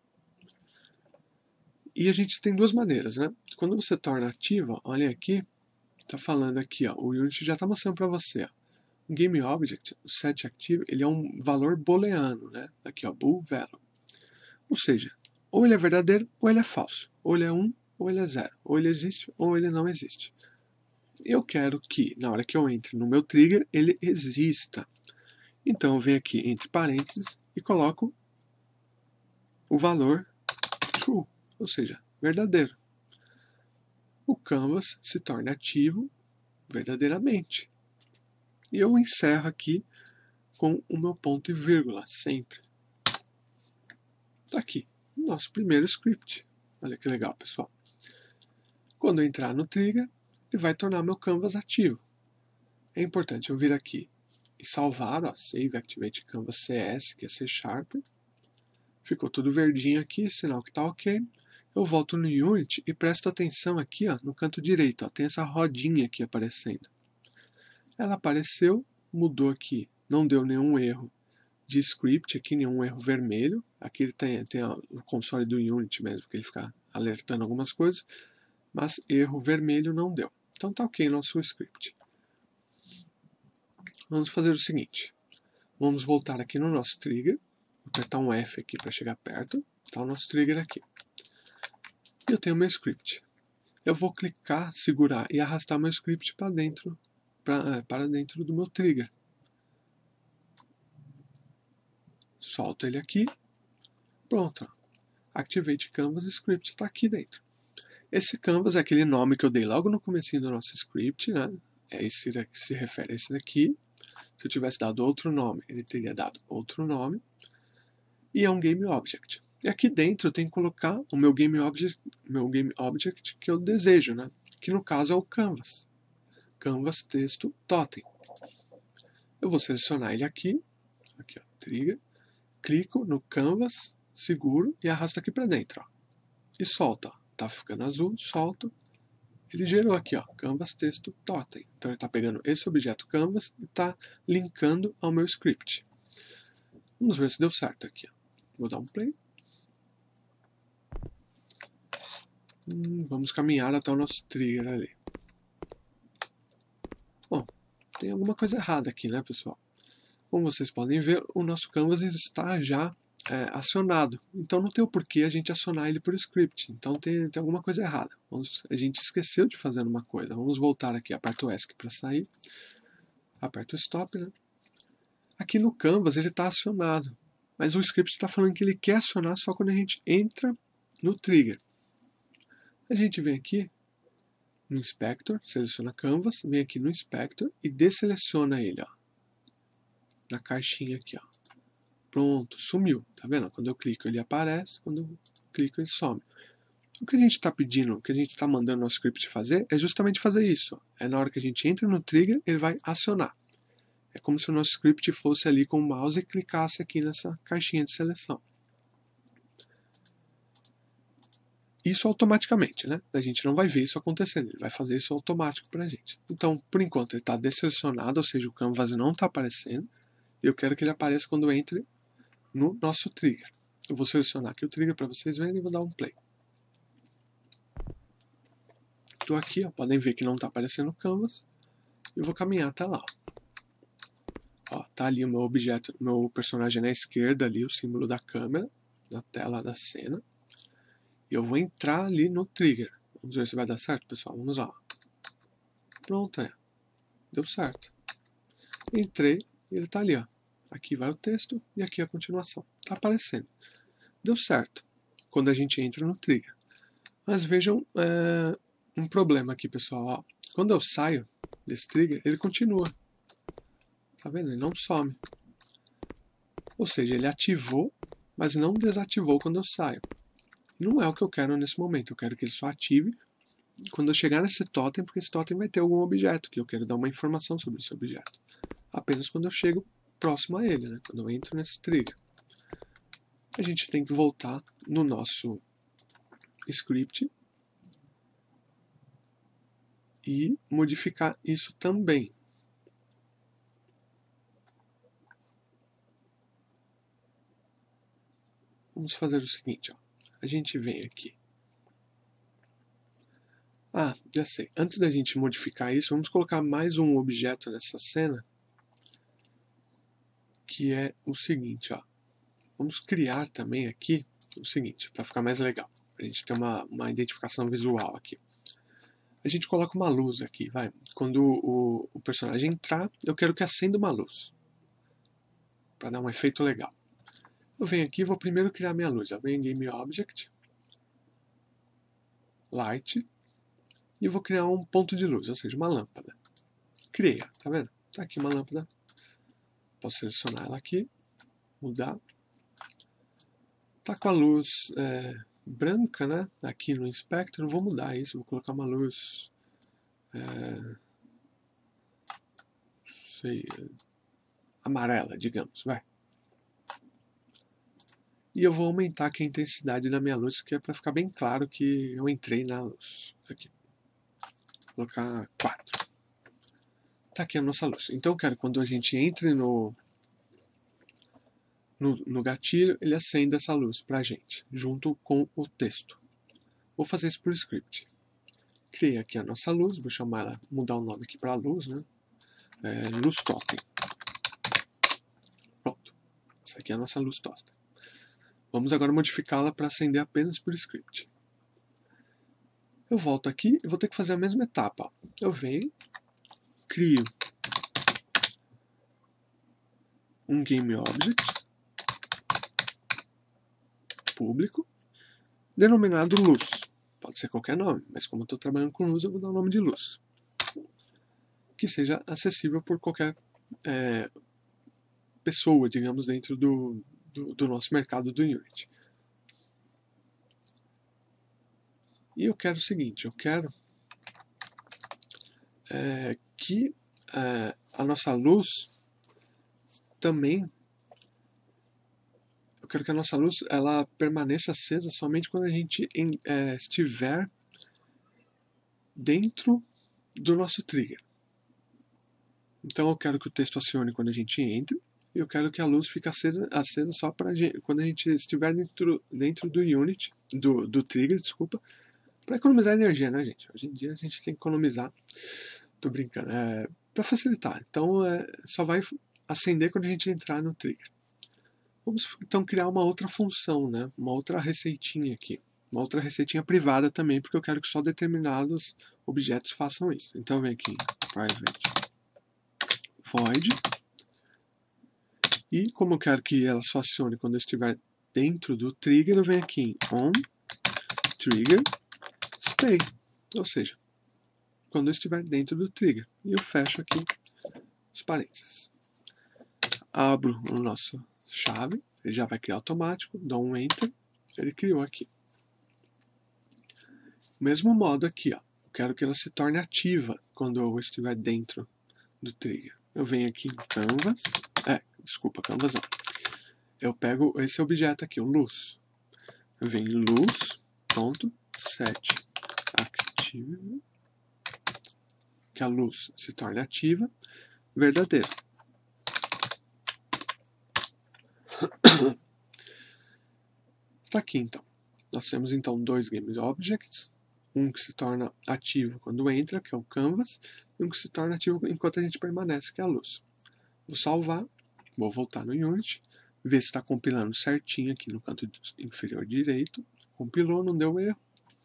E a gente tem duas maneiras, né? Quando você torna ativo, olha aqui, tá falando aqui, ó, o Unity já está mostrando para você, ó, o Game Object, o set active, ele é um valor booleano, né? Aqui, ó, bool value. Ou seja, ou ele é verdadeiro ou ele é falso. Ou ele é um ou ele é zero. Ou ele existe ou ele não existe. Eu quero que, na hora que eu entre no meu trigger, ele exista. Então eu venho aqui entre parênteses e coloco o valor true, ou seja, verdadeiro. O canvas se torna ativo verdadeiramente. E eu encerro aqui com o meu ponto e vírgula, sempre. Tá aqui, o nosso primeiro script. Olha que legal, pessoal. Quando eu entrar no trigger, ele vai tornar meu canvas ativo. É importante eu vir aqui e salvar, ó, Save Activate Canvas C S, que é C Sharp. Ficou tudo verdinho aqui, sinal que está ok. Eu volto no Unity e presto atenção aqui, ó, no canto direito, ó, tem essa rodinha aqui aparecendo. Ela apareceu, mudou aqui, não deu nenhum erro de script aqui, nenhum erro vermelho. Aqui ele tem, tem ó, o console do Unity mesmo, que ele fica alertando algumas coisas, mas erro vermelho não deu. Então tá ok nosso script. Vamos fazer o seguinte, vamos voltar aqui no nosso trigger, apertar um F aqui para chegar perto, tá o nosso trigger aqui. E eu tenho meu script. Eu vou clicar, segurar e arrastar meu script para dentro, pra, para dentro do meu trigger. Solto ele aqui, pronto. Activate Canvas Script está aqui dentro. Esse Canvas é aquele nome que eu dei logo no comecinho do nosso script, né? É esse que se refere a esse daqui. Se eu tivesse dado outro nome, ele teria dado outro nome. E é um Game Object. E aqui dentro eu tenho que colocar o meu Game Object, meu Game Object que eu desejo, né? Que no caso é o Canvas. Canvas texto totem. Eu vou selecionar ele aqui, aqui ó, trigger, clico no Canvas, seguro e arrasto aqui para dentro, ó. E solta, ó. Tá ficando azul, solto. Ele gerou aqui, ó, Canvas texto totem. Então ele está pegando esse objeto Canvas e está linkando ao meu script. Vamos ver se deu certo aqui, ó. Vou dar um play. Hum, vamos caminhar até o nosso trigger ali. Bom, tem alguma coisa errada aqui, né, pessoal? Como vocês podem ver, o nosso Canvas está já é, acionado. Então não tem o porquê a gente acionar ele por script. Então tem, tem alguma coisa errada. Vamos, a gente esqueceu de fazer uma coisa. Vamos voltar aqui, aperto o ESC para sair. Aperto o Stop, né? Aqui no Canvas ele está acionado. Mas o script está falando que ele quer acionar só quando a gente entra no trigger. A gente vem aqui no Inspector, seleciona Canvas, vem aqui no Inspector e deseleciona ele, ó, na caixinha aqui, ó. Pronto, sumiu, tá vendo? Quando eu clico ele aparece, quando eu clico ele some. O que a gente está pedindo, o que a gente está mandando o nosso script fazer é justamente fazer isso, ó. É na hora que a gente entra no trigger, ele vai acionar. É como se o nosso script fosse ali com o mouse e clicasse aqui nessa caixinha de seleção. isso automaticamente, né? A gente não vai ver isso acontecendo, ele vai fazer isso automático pra gente. Então, por enquanto, ele está desselecionado, ou seja, o canvas não está aparecendo, e eu quero que ele apareça quando entre no nosso trigger. Eu vou selecionar aqui o trigger para vocês verem e vou dar um play. Estou aqui, ó, podem ver que não está aparecendo o canvas, e eu vou caminhar até lá. Ó, tá ali o meu objeto, meu personagem na esquerda, ali o símbolo da câmera, na tela da cena. E eu vou entrar ali no trigger. Vamos ver se vai dar certo, pessoal. Vamos lá. Pronto, é. Deu certo. Entrei e ele tá ali, ó. Aqui vai o texto e aqui a continuação. Tá aparecendo. Deu certo quando a gente entra no trigger. Mas vejam é, um problema aqui, pessoal. Ó. Quando eu saio desse trigger, ele continua. Tá vendo? Ele não some. Ou seja, ele ativou, mas não desativou quando eu saio. E não é o que eu quero nesse momento. Eu quero que ele só ative quando eu chegar nesse totem, porque esse totem vai ter algum objeto, que eu quero dar uma informação sobre esse objeto. Apenas quando eu chego próximo a ele, né? Quando eu entro nesse trigger. A gente tem que voltar no nosso script e modificar isso também. Vamos fazer o seguinte, ó. A gente vem aqui. Ah, já sei. Antes da gente modificar isso, vamos colocar mais um objeto nessa cena, que é o seguinte, ó. Vamos criar também aqui o seguinte, para ficar mais legal, para a gente ter uma, uma identificação visual aqui. A gente coloca uma luz aqui, vai. Quando o, o personagem entrar, eu quero que acenda uma luz, para dar um efeito legal. Eu venho aqui e vou primeiro criar minha luz. Eu venho em Game Object, Light, e vou criar um ponto de luz, ou seja, uma lâmpada. Criei, tá vendo? Tá aqui uma lâmpada. Posso selecionar ela aqui, mudar. Tá com a luz é, branca, né? Aqui no Inspector, vou mudar isso, vou colocar uma luz, é, sei, amarela, digamos, vai. E eu vou aumentar aqui a intensidade da minha luz, que é para ficar bem claro que eu entrei na luz. Aqui. Vou colocar quatro. Tá aqui a nossa luz. Então eu quero que quando a gente entre no, no, no gatilho, ele acenda essa luz pra gente, junto com o texto. Vou fazer isso por script. Criei aqui a nossa luz, vou chamar ela, mudar o nome aqui para luz, né? É, luz totem. Pronto. Essa aqui é a nossa luz totem. Vamos agora modificá-la para acender apenas por script. Eu volto aqui e vou ter que fazer a mesma etapa. Eu venho, crio um Game Object público denominado luz. Pode ser qualquer nome, mas como eu estou trabalhando com luz, eu vou dar o nome de luz. Que seja acessível por qualquer é, pessoa, digamos, dentro do, do, do nosso mercado do Unity. E eu quero o seguinte, eu quero é, que é, a nossa luz também, eu quero que a nossa luz ela permaneça acesa somente quando a gente em, é, estiver dentro do nosso trigger. Então eu quero que o texto acione quando a gente entra, e eu quero que a luz fique acesa, acesa só pra gente, quando a gente estiver dentro, dentro do Unity, do, do trigger, desculpa, para economizar energia, né, gente? Hoje em dia a gente tem que economizar, tô brincando, é, para facilitar. Então é, só vai acender quando a gente entrar no trigger. Vamos então criar uma outra função, né? Uma outra receitinha aqui. Uma outra receitinha privada também, porque eu quero que só determinados objetos façam isso. Então eu venho aqui, private void. E como eu quero que ela só acione quando eu estiver dentro do trigger, eu venho aqui em on trigger stay. Ou seja, quando eu estiver dentro do trigger. E eu fecho aqui os parênteses. Abro o nosso chave, ele já vai criar automático, dou um enter, ele criou aqui. Mesmo modo aqui, ó, eu quero que ela se torne ativa quando eu estiver dentro do trigger. Eu venho aqui em canvas, é, desculpa, canvas não. Eu pego esse objeto aqui, o luz. Eu venho em luz, pronto, set active, que a luz se torne ativa, verdadeiro. Está aqui então. Nós temos então dois GameObjects, um que se torna ativo quando entra, que é o Canvas, e um que se torna ativo enquanto a gente permanece, que é a luz. Vou salvar, vou voltar no Unity, ver se está compilando certinho aqui no canto inferior direito. Compilou, não deu erro.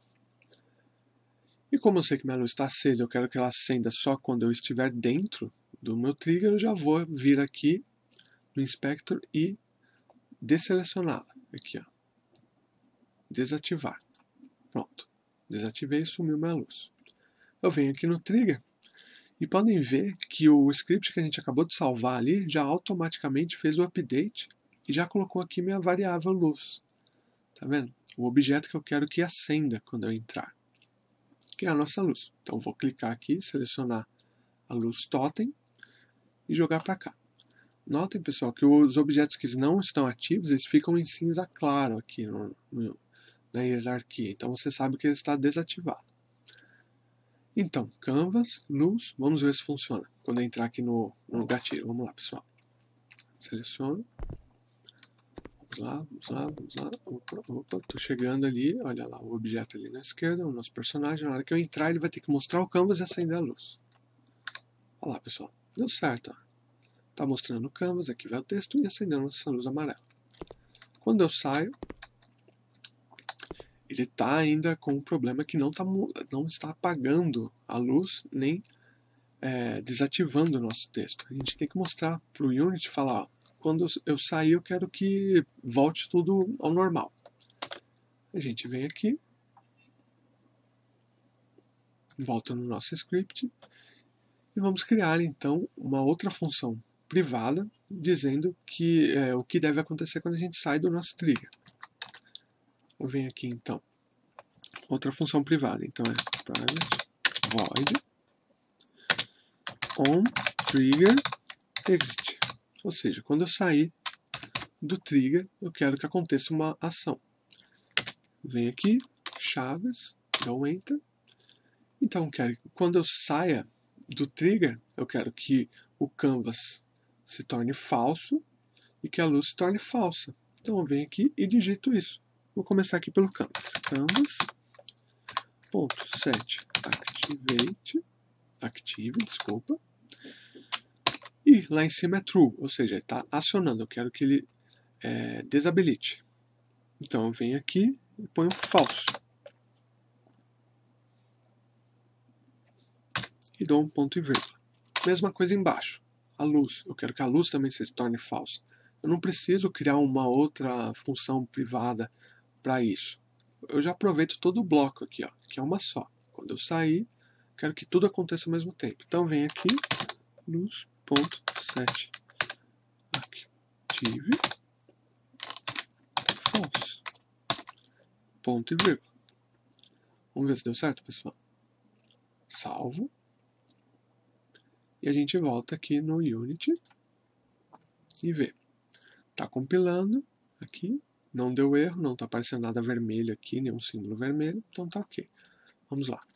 E como eu sei que minha luz está acesa, eu quero que ela acenda só quando eu estiver dentro do meu trigger, eu já vou vir aqui no Inspector e desselecioná-la. Aqui, ó. Desativar. Pronto. Desativei e sumiu minha luz. Eu venho aqui no trigger e podem ver que o script que a gente acabou de salvar ali já automaticamente fez o update e já colocou aqui minha variável luz. Tá vendo? O objeto que eu quero que acenda quando eu entrar, que é a nossa luz. Então vou clicar aqui, selecionar a luz totem e jogar para cá. Notem, pessoal, que os objetos que não estão ativos, eles ficam em cinza claro aqui no, no, na hierarquia. Então você sabe que ele está desativado. Então, Canvas, luz, vamos ver se funciona. Quando eu entrar aqui no, no gatilho. Vamos lá, pessoal. Seleciono. Vamos lá, vamos lá, vamos lá. Opa, opa, tô chegando ali. Olha lá, o objeto ali na esquerda, o nosso personagem. Na hora que eu entrar, ele vai ter que mostrar o Canvas e acender a luz. Olha lá, pessoal. Deu certo, ó. Tá mostrando o Canvas, aqui vai o texto e acendendo essa luz amarela. Quando eu saio, ele está ainda com um problema que não, tá, não está apagando a luz, nem é, desativando o nosso texto. A gente tem que mostrar para o Unity, falar, ó, quando eu sair eu quero que volte tudo ao normal. A gente vem aqui, volta no nosso script, e vamos criar então uma outra função privada, dizendo que, é, o que deve acontecer quando a gente sai do nosso trigger. Eu venho aqui então, outra função privada, então é private void on trigger exit, ou seja, quando eu sair do trigger, eu quero que aconteça uma ação. Venho aqui, chaves, dou enter. Então eu quero que quando eu saia do trigger, eu quero que o canvas se torne falso e que a luz se torne falsa. Então eu venho aqui e digito isso. Vou começar aqui pelo canvas. Canvas.set activate, active, desculpa. E lá em cima é true, ou seja, ele está acionando. Eu quero que ele é, desabilite. Então eu venho aqui e ponho falso. E dou um ponto e vírgula. Mesma coisa embaixo. A luz. Eu quero que a luz também se torne falsa. Eu não preciso criar uma outra função privada para isso. Eu já aproveito todo o bloco aqui, ó, que é uma só. Quando eu sair, quero que tudo aconteça ao mesmo tempo. Então vem aqui, luz.set active false. Ponto e vírgula. Vamos ver se deu certo, pessoal. Salvo. E a gente volta aqui no Unity e vê. Está compilando aqui, não deu erro, não está aparecendo nada vermelho aqui, nenhum símbolo vermelho, então tá ok. Vamos lá.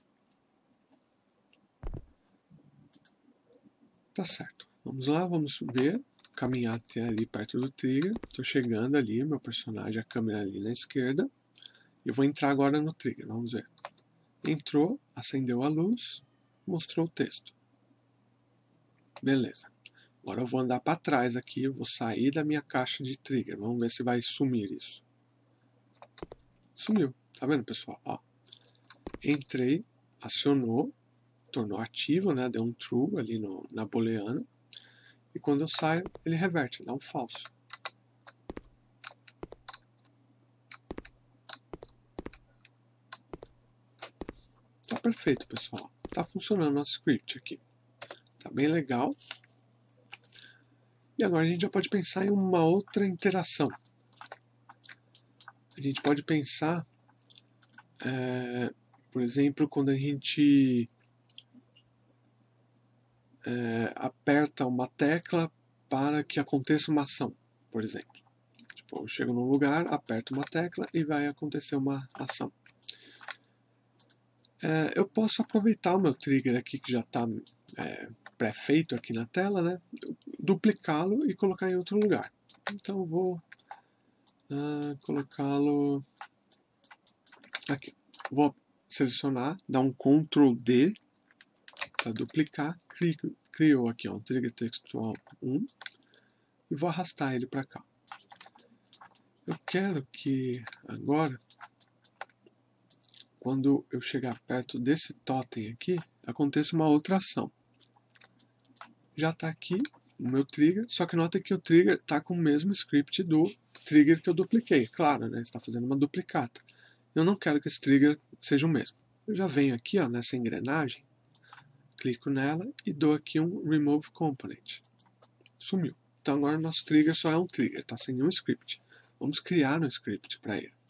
Tá certo. Vamos lá, vamos ver, caminhar até ali perto do trigger. Estou chegando ali, meu personagem, a câmera ali na esquerda. Eu vou entrar agora no trigger, vamos ver. Entrou, acendeu a luz, mostrou o texto. Beleza. Agora eu vou andar para trás aqui, eu vou sair da minha caixa de trigger. Vamos ver se vai sumir isso. Sumiu. Tá vendo, pessoal? Ó. Entrei, acionou, tornou ativo, né? Deu um true ali no, na booleana. E quando eu saio, ele reverte, dá um falso. Tá perfeito, pessoal. Tá funcionando o nosso script aqui. Tá bem legal. E agora a gente já pode pensar em uma outra interação. A gente pode pensar, é, por exemplo, quando a gente é, aperta uma tecla para que aconteça uma ação, por exemplo. Tipo, eu chego num lugar, aperto uma tecla e vai acontecer uma ação. É, eu posso aproveitar o meu trigger aqui que já está é, pré-feito aqui na tela, né? Duplicá-lo e colocar em outro lugar. Então eu vou uh, colocá-lo aqui. Vou selecionar, dar um control D para duplicar, crio, crio aqui ó, um trigger textual um e vou arrastar ele para cá. Eu quero que agora, quando eu chegar perto desse totem aqui, aconteça uma outra ação. Já está aqui o meu trigger, só que nota que o trigger está com o mesmo script do trigger que eu dupliquei. Claro, né, está fazendo uma duplicata. Eu não quero que esse trigger seja o mesmo. Eu já venho aqui ó, nessa engrenagem, clico nela e dou aqui um Remove Component. Sumiu. Então agora o nosso trigger só é um trigger, está sem nenhum script. Vamos criar um script para ele.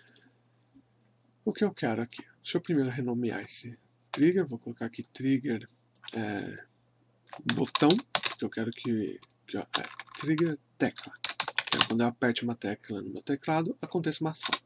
O que eu quero aqui? Deixa eu primeiro renomear esse trigger. Vou colocar aqui trigger é, botão, porque eu quero que, que ó, é, trigger tecla. Quero quando eu aperte uma tecla no meu teclado, aconteça uma ação.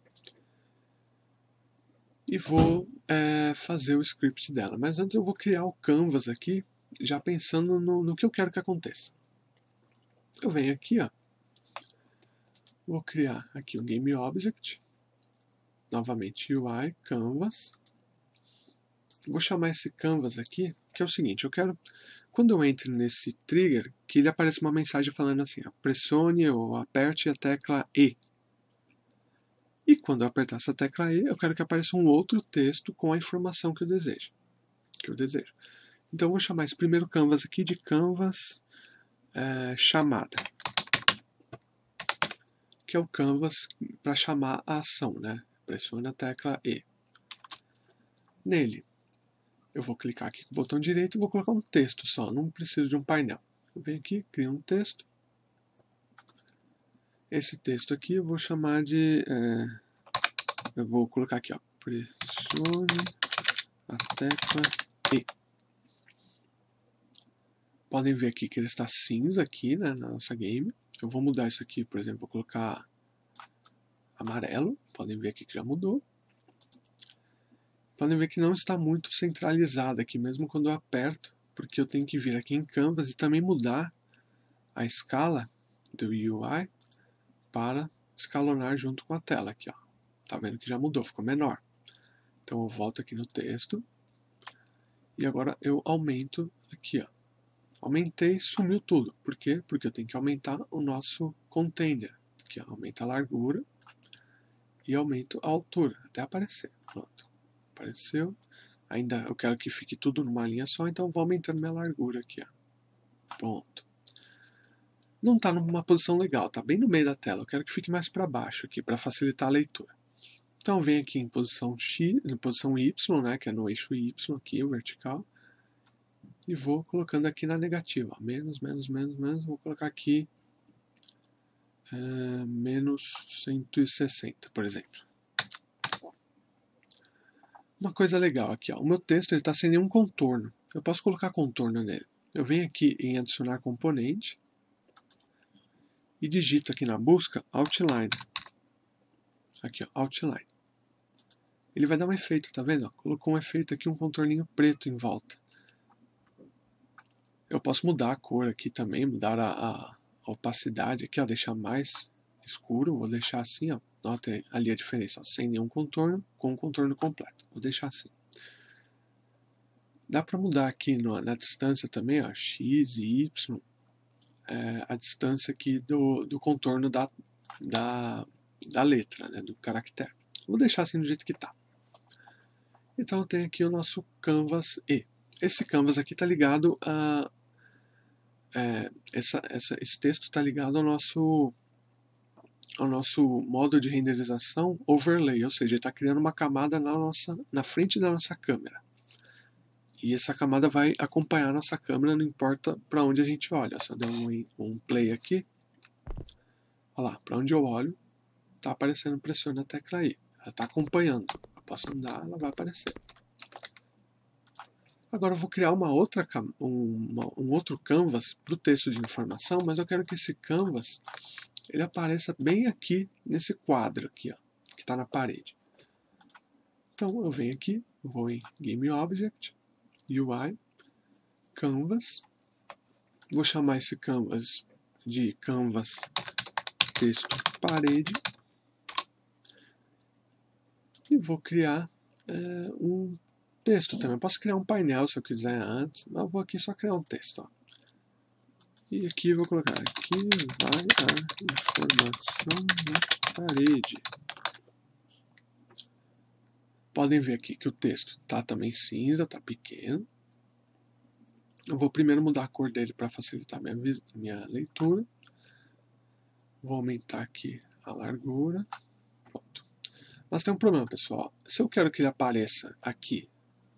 E vou é, fazer o script dela. Mas antes eu vou criar o canvas aqui, já pensando no, no que eu quero que aconteça. Eu venho aqui, ó, vou criar aqui o Game Object, novamente U I, Canvas. Vou chamar esse Canvas aqui, que é o seguinte, eu quero, quando eu entro nesse trigger, que ele apareça uma mensagem falando assim, pressione ou aperte a tecla E. E quando eu apertar essa tecla E, eu quero que apareça um outro texto com a informação que eu desejo. Que eu desejo. Então eu vou chamar esse primeiro Canvas aqui de Canvas é, chamada. Que é o Canvas para chamar a ação, né? Pressione a tecla E. Nele, eu vou clicar aqui com o botão direito e vou colocar um texto só, não preciso de um painel. Eu venho aqui, crio um texto. Esse texto aqui eu vou chamar de... É, eu vou colocar aqui, ó, pressione a tecla E. Podem ver aqui que ele está cinza aqui, né, na nossa game. Eu vou mudar isso aqui, por exemplo, vou colocar amarelo. Podem ver aqui que já mudou. Podem ver que não está muito centralizado aqui, mesmo quando eu aperto, porque eu tenho que vir aqui em Canvas e também mudar a escala do U I para escalonar junto com a tela aqui, ó. Tá vendo que já mudou, ficou menor. Então eu volto aqui no texto e agora eu aumento aqui, ó. Aumentei, sumiu tudo. Por quê? Porque eu tenho que aumentar o nosso container. Aqui, ó, aumenta a largura e aumento a altura, até aparecer. Pronto. Apareceu. Ainda eu quero que fique tudo numa linha só, então eu vou aumentando minha largura aqui, ó. Pronto. Não está numa posição legal, está bem no meio da tela. Eu quero que fique mais para baixo aqui, para facilitar a leitura. Então vem aqui em posição X, em posição Y, né, que é no eixo Y aqui, o vertical. E vou colocando aqui na negativa, menos, menos, menos, menos, vou colocar aqui é, menos cento e sessenta, por exemplo. Uma coisa legal aqui, ó, o meu texto está sem nenhum contorno, eu posso colocar contorno nele. Eu venho aqui em adicionar componente e digito aqui na busca outline. Aqui, ó, outline. Ele vai dar um efeito, tá vendo? Colocou um efeito aqui, um contorninho preto em volta. Eu posso mudar a cor aqui também, mudar a, a opacidade aqui, ó, deixar mais escuro, vou deixar assim, ó, nota ali a diferença, ó, sem nenhum contorno, com o contorno completo, vou deixar assim. Dá para mudar aqui no, na distância também, ó, X e Y, é, a distância aqui do, do contorno da, da, da letra, né, do caractere. Vou deixar assim do jeito que tá. Então eu tenho aqui o nosso Canvas E. Esse Canvas aqui está ligado a É, essa, essa, esse texto está ligado ao nosso, ao nosso modo de renderização overlay, ou seja, ele está criando uma camada na, nossa, na frente da nossa câmera. E essa camada vai acompanhar a nossa câmera, não importa para onde a gente olha. Só deu um, um play aqui. Olha lá, para onde eu olho, está aparecendo, pressione a tecla I. Ela está acompanhando. Eu posso andar, ela vai aparecer. Agora eu vou criar uma outra, uma, um outro canvas para o texto de informação, mas eu quero que esse canvas ele apareça bem aqui nesse quadro aqui, ó, que está na parede. Então eu venho aqui, vou em Game Object, U I, Canvas, vou chamar esse Canvas de Canvas Texto Parede e vou criar é, um texto também. Eu posso criar um painel se eu quiser antes, mas eu vou aqui só criar um texto. Ó. E aqui eu vou colocar, aqui vai a informação na parede. Podem ver aqui que o texto está também cinza, está pequeno. Eu vou primeiro mudar a cor dele para facilitar minha, minha leitura. Vou aumentar aqui a largura. Pronto. Mas tem um problema, pessoal. Se eu quero que ele apareça aqui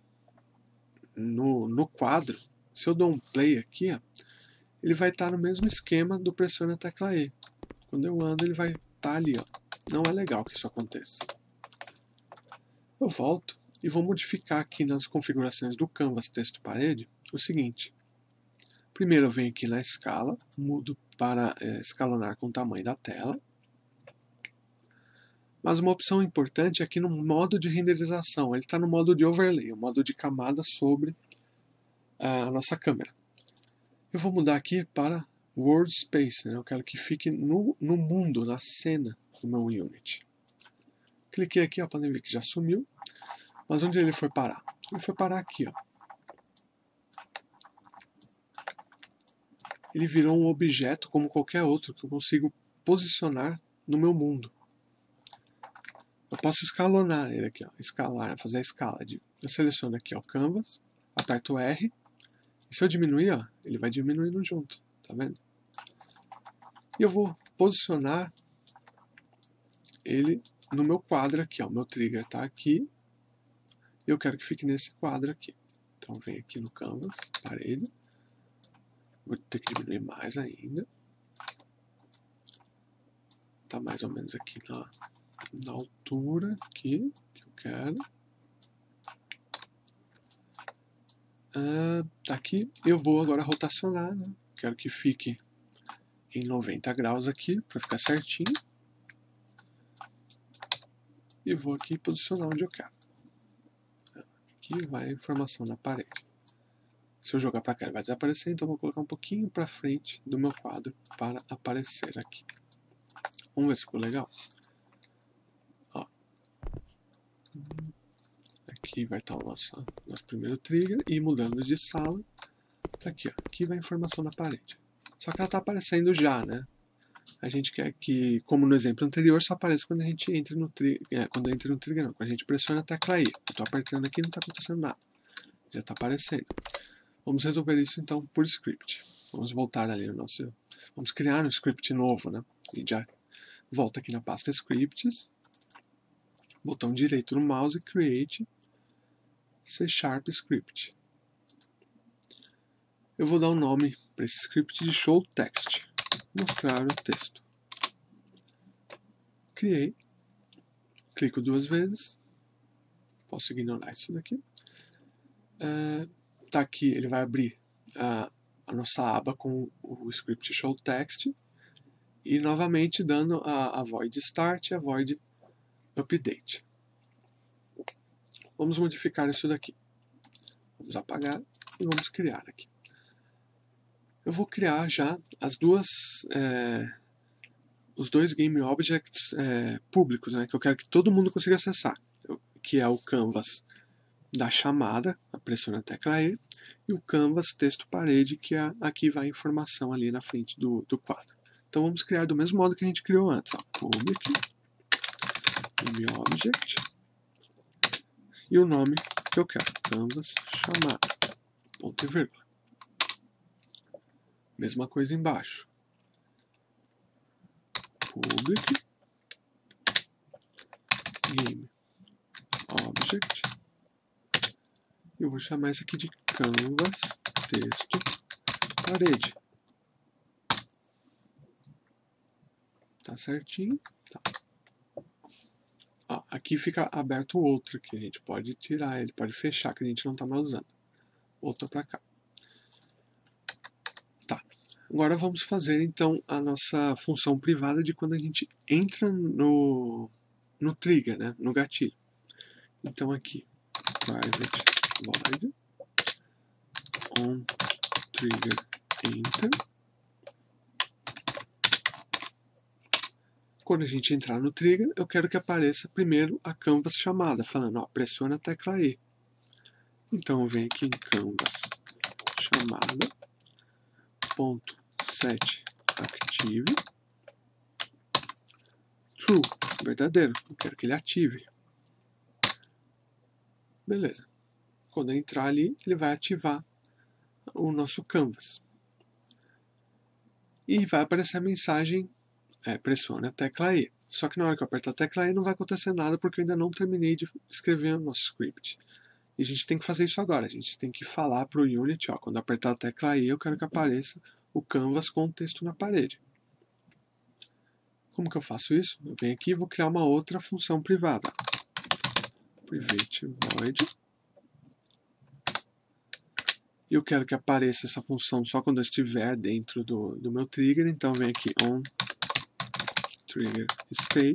no, no quadro, se eu dou um play aqui, ó, ele vai estar no mesmo esquema do pressione a tecla E. Quando eu ando, ele vai estar ali. Ó. Não é legal que isso aconteça. Eu volto e vou modificar aqui nas configurações do Canvas Texto Parede o seguinte. Primeiro eu venho aqui na escala, mudo para é, escalonar com o tamanho da tela. Mas uma opção importante é aqui no modo de renderização. Ele está no modo de overlay, o modo de camada sobre a nossa câmera. Eu vou mudar aqui para World Space, né? Eu quero que fique no, no mundo, na cena do meu Unity. Cliquei aqui, ó, podem ver que já sumiu. Mas onde ele foi parar? Ele foi parar aqui, ó. Ele virou um objeto como qualquer outro que eu consigo posicionar no meu mundo. Eu posso escalonar ele aqui, ó, escalar, fazer a escala. De, eu seleciono aqui o Canvas, aperto R, e se eu diminuir, ó, ele vai diminuindo junto, tá vendo? E eu vou posicionar ele no meu quadro aqui, ó, o meu trigger está aqui, e eu quero que fique nesse quadro aqui. Então venho aqui no Canvas, parede, vou ter que diminuir mais ainda. Tá mais ou menos aqui na, na altura aqui, que eu quero. Ah, tá aqui, eu vou agora rotacionar, né? Quero que fique em noventa graus aqui, para ficar certinho. E vou aqui posicionar onde eu quero. Aqui vai a informação na parede. Se eu jogar para cá ele vai desaparecer, então eu vou colocar um pouquinho para frente do meu quadro para aparecer aqui. Vamos ver se ficou legal? Ó. Aqui vai estar o nosso, nosso primeiro trigger e mudando de sala, tá aqui, ó. Aqui vai a informação na parede. Só que ela está aparecendo já, né? A gente quer que, como no exemplo anterior, só apareça quando a gente entra no trigger, é, quando entra no trigger não, quando a gente pressiona a tecla I. Eu estou apertando aqui e não está acontecendo nada. Já está aparecendo. Vamos resolver isso então por script. Vamos voltar ali no nosso, vamos criar um script novo, né? E já volta aqui na pasta scripts, botão direito no mouse, create, C Sharp script. Eu vou dar um nome para esse script de show text, mostrar o texto. Criei, clico duas vezes, posso ignorar isso daqui. É, tá aqui, ele vai abrir a, a nossa aba com o script show text e novamente dando a, a void start e a void update. Vamos modificar isso daqui. Vamos apagar e vamos criar aqui. Eu vou criar já as duas, é, os dois Game Objects é, públicos, né, que eu quero que todo mundo consiga acessar, que é o Canvas da chamada, pressiona a tecla E, e o Canvas texto parede, que é, aqui vai a informação ali na frente do, do quadro. Então vamos criar do mesmo modo que a gente criou antes. Ó, public, Game Object, e o nome que eu quero, Canvas chamada, ponto e vírgula. Mesma coisa embaixo. Public Game Object. E eu vou chamar isso aqui de Canvas Texto Parede. Tá certinho? Tá. Ó, aqui fica aberto o outro, que a gente pode tirar, ele pode fechar, que a gente não está mais usando. Volta para cá. Tá. Agora vamos fazer então a nossa função privada de quando a gente entra no, no trigger, né, no gatilho. Então aqui, private void on trigger enter. Quando a gente entrar no trigger, eu quero que apareça primeiro a canvas chamada, falando, ó, pressiona a tecla E. Então eu venho aqui em canvas chamada, ponto set active, true, verdadeiro, eu quero que ele ative. Beleza. Quando eu entrar ali, ele vai ativar o nosso canvas. E vai aparecer a mensagem, é, pressione a tecla E. Só que na hora que eu apertar a tecla E não vai acontecer nada porque eu ainda não terminei de escrever o nosso script. E a gente tem que fazer isso agora. A gente tem que falar para o Unity, ó, quando eu apertar a tecla E eu quero que apareça o canvas com o texto na parede. Como que eu faço isso? Eu venho aqui e vou criar uma outra função privada. Private void. E eu quero que apareça essa função só quando eu estiver dentro do, do meu trigger. Então vem aqui on trigger stay.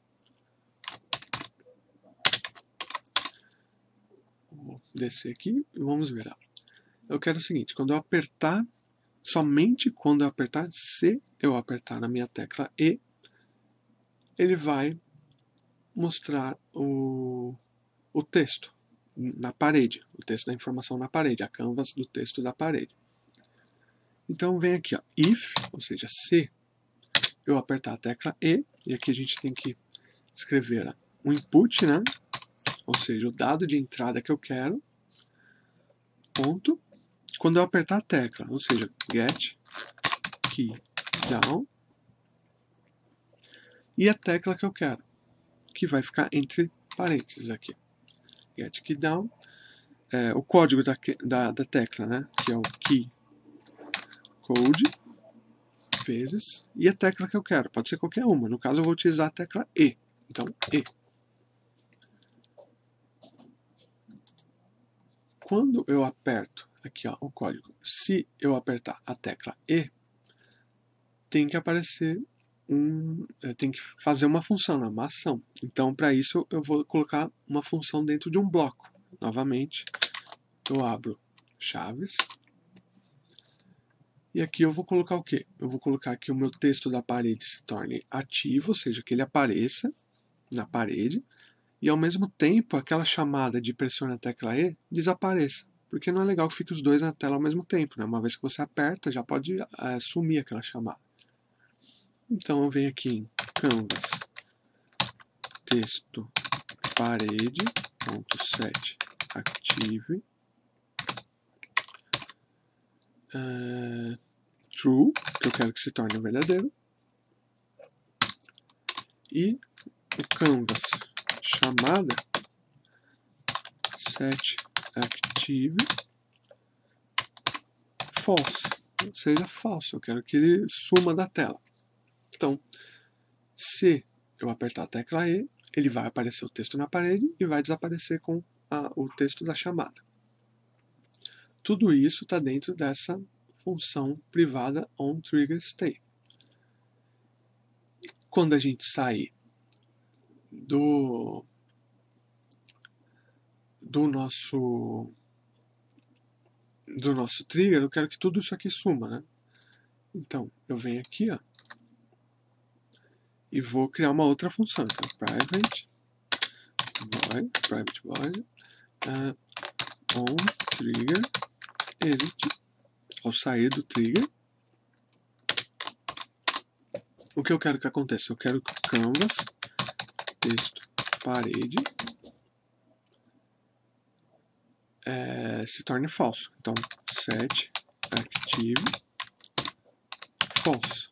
Vou descer aqui e vamos ver. Ó. Eu quero o seguinte, quando eu apertar, somente quando eu apertar, se eu apertar na minha tecla E, ele vai mostrar o, o texto na parede, o texto da informação na parede, a canvas do texto da parede. Então vem aqui, ó, if, ou seja, se eu apertar a tecla E, e aqui a gente tem que escrever o input, né? Ou seja, o dado de entrada que eu quero, ponto, quando eu apertar a tecla, ou seja, get key down, e a tecla que eu quero, que vai ficar entre parênteses aqui. Get key down, é, o código da, da, da tecla, né? Que é o key code, vezes, e a tecla que eu quero, pode ser qualquer uma, no caso eu vou utilizar a tecla E, então E. Quando eu aperto aqui, ó, o código, se eu apertar a tecla E, tem que aparecer um, tem que fazer uma função, né, uma ação. Então, para isso, eu vou colocar uma função dentro de um bloco. Novamente, eu abro chaves. E aqui eu vou colocar o quê? Eu vou colocar que o meu texto da parede se torne ativo, ou seja, que ele apareça na parede. E ao mesmo tempo, aquela chamada de pressione a tecla E desapareça. Porque não é legal que fique os dois na tela ao mesmo tempo, né? Uma vez que você aperta, já pode é, sumir aquela chamada. Então eu venho aqui em canvas, texto, parede, ponto set, active, uh, true, que eu quero que se torne verdadeiro, e o canvas chamada set active false, ou seja, falso, eu quero que ele suma da tela. Então, se eu apertar a tecla E, ele vai aparecer o texto na parede e vai desaparecer com a, o texto da chamada. Tudo isso está dentro dessa função privada onTriggerStay. Quando a gente sair do, do nosso do nosso trigger, eu quero que tudo isso aqui suma, né? Então, eu venho aqui, ó, e vou criar uma outra função. Então, private void, private void, uh, onTrigger edit. Ao sair do trigger, o que eu quero que aconteça? Eu quero que o canvas, texto, parede, é, se torne falso. Então, set active false.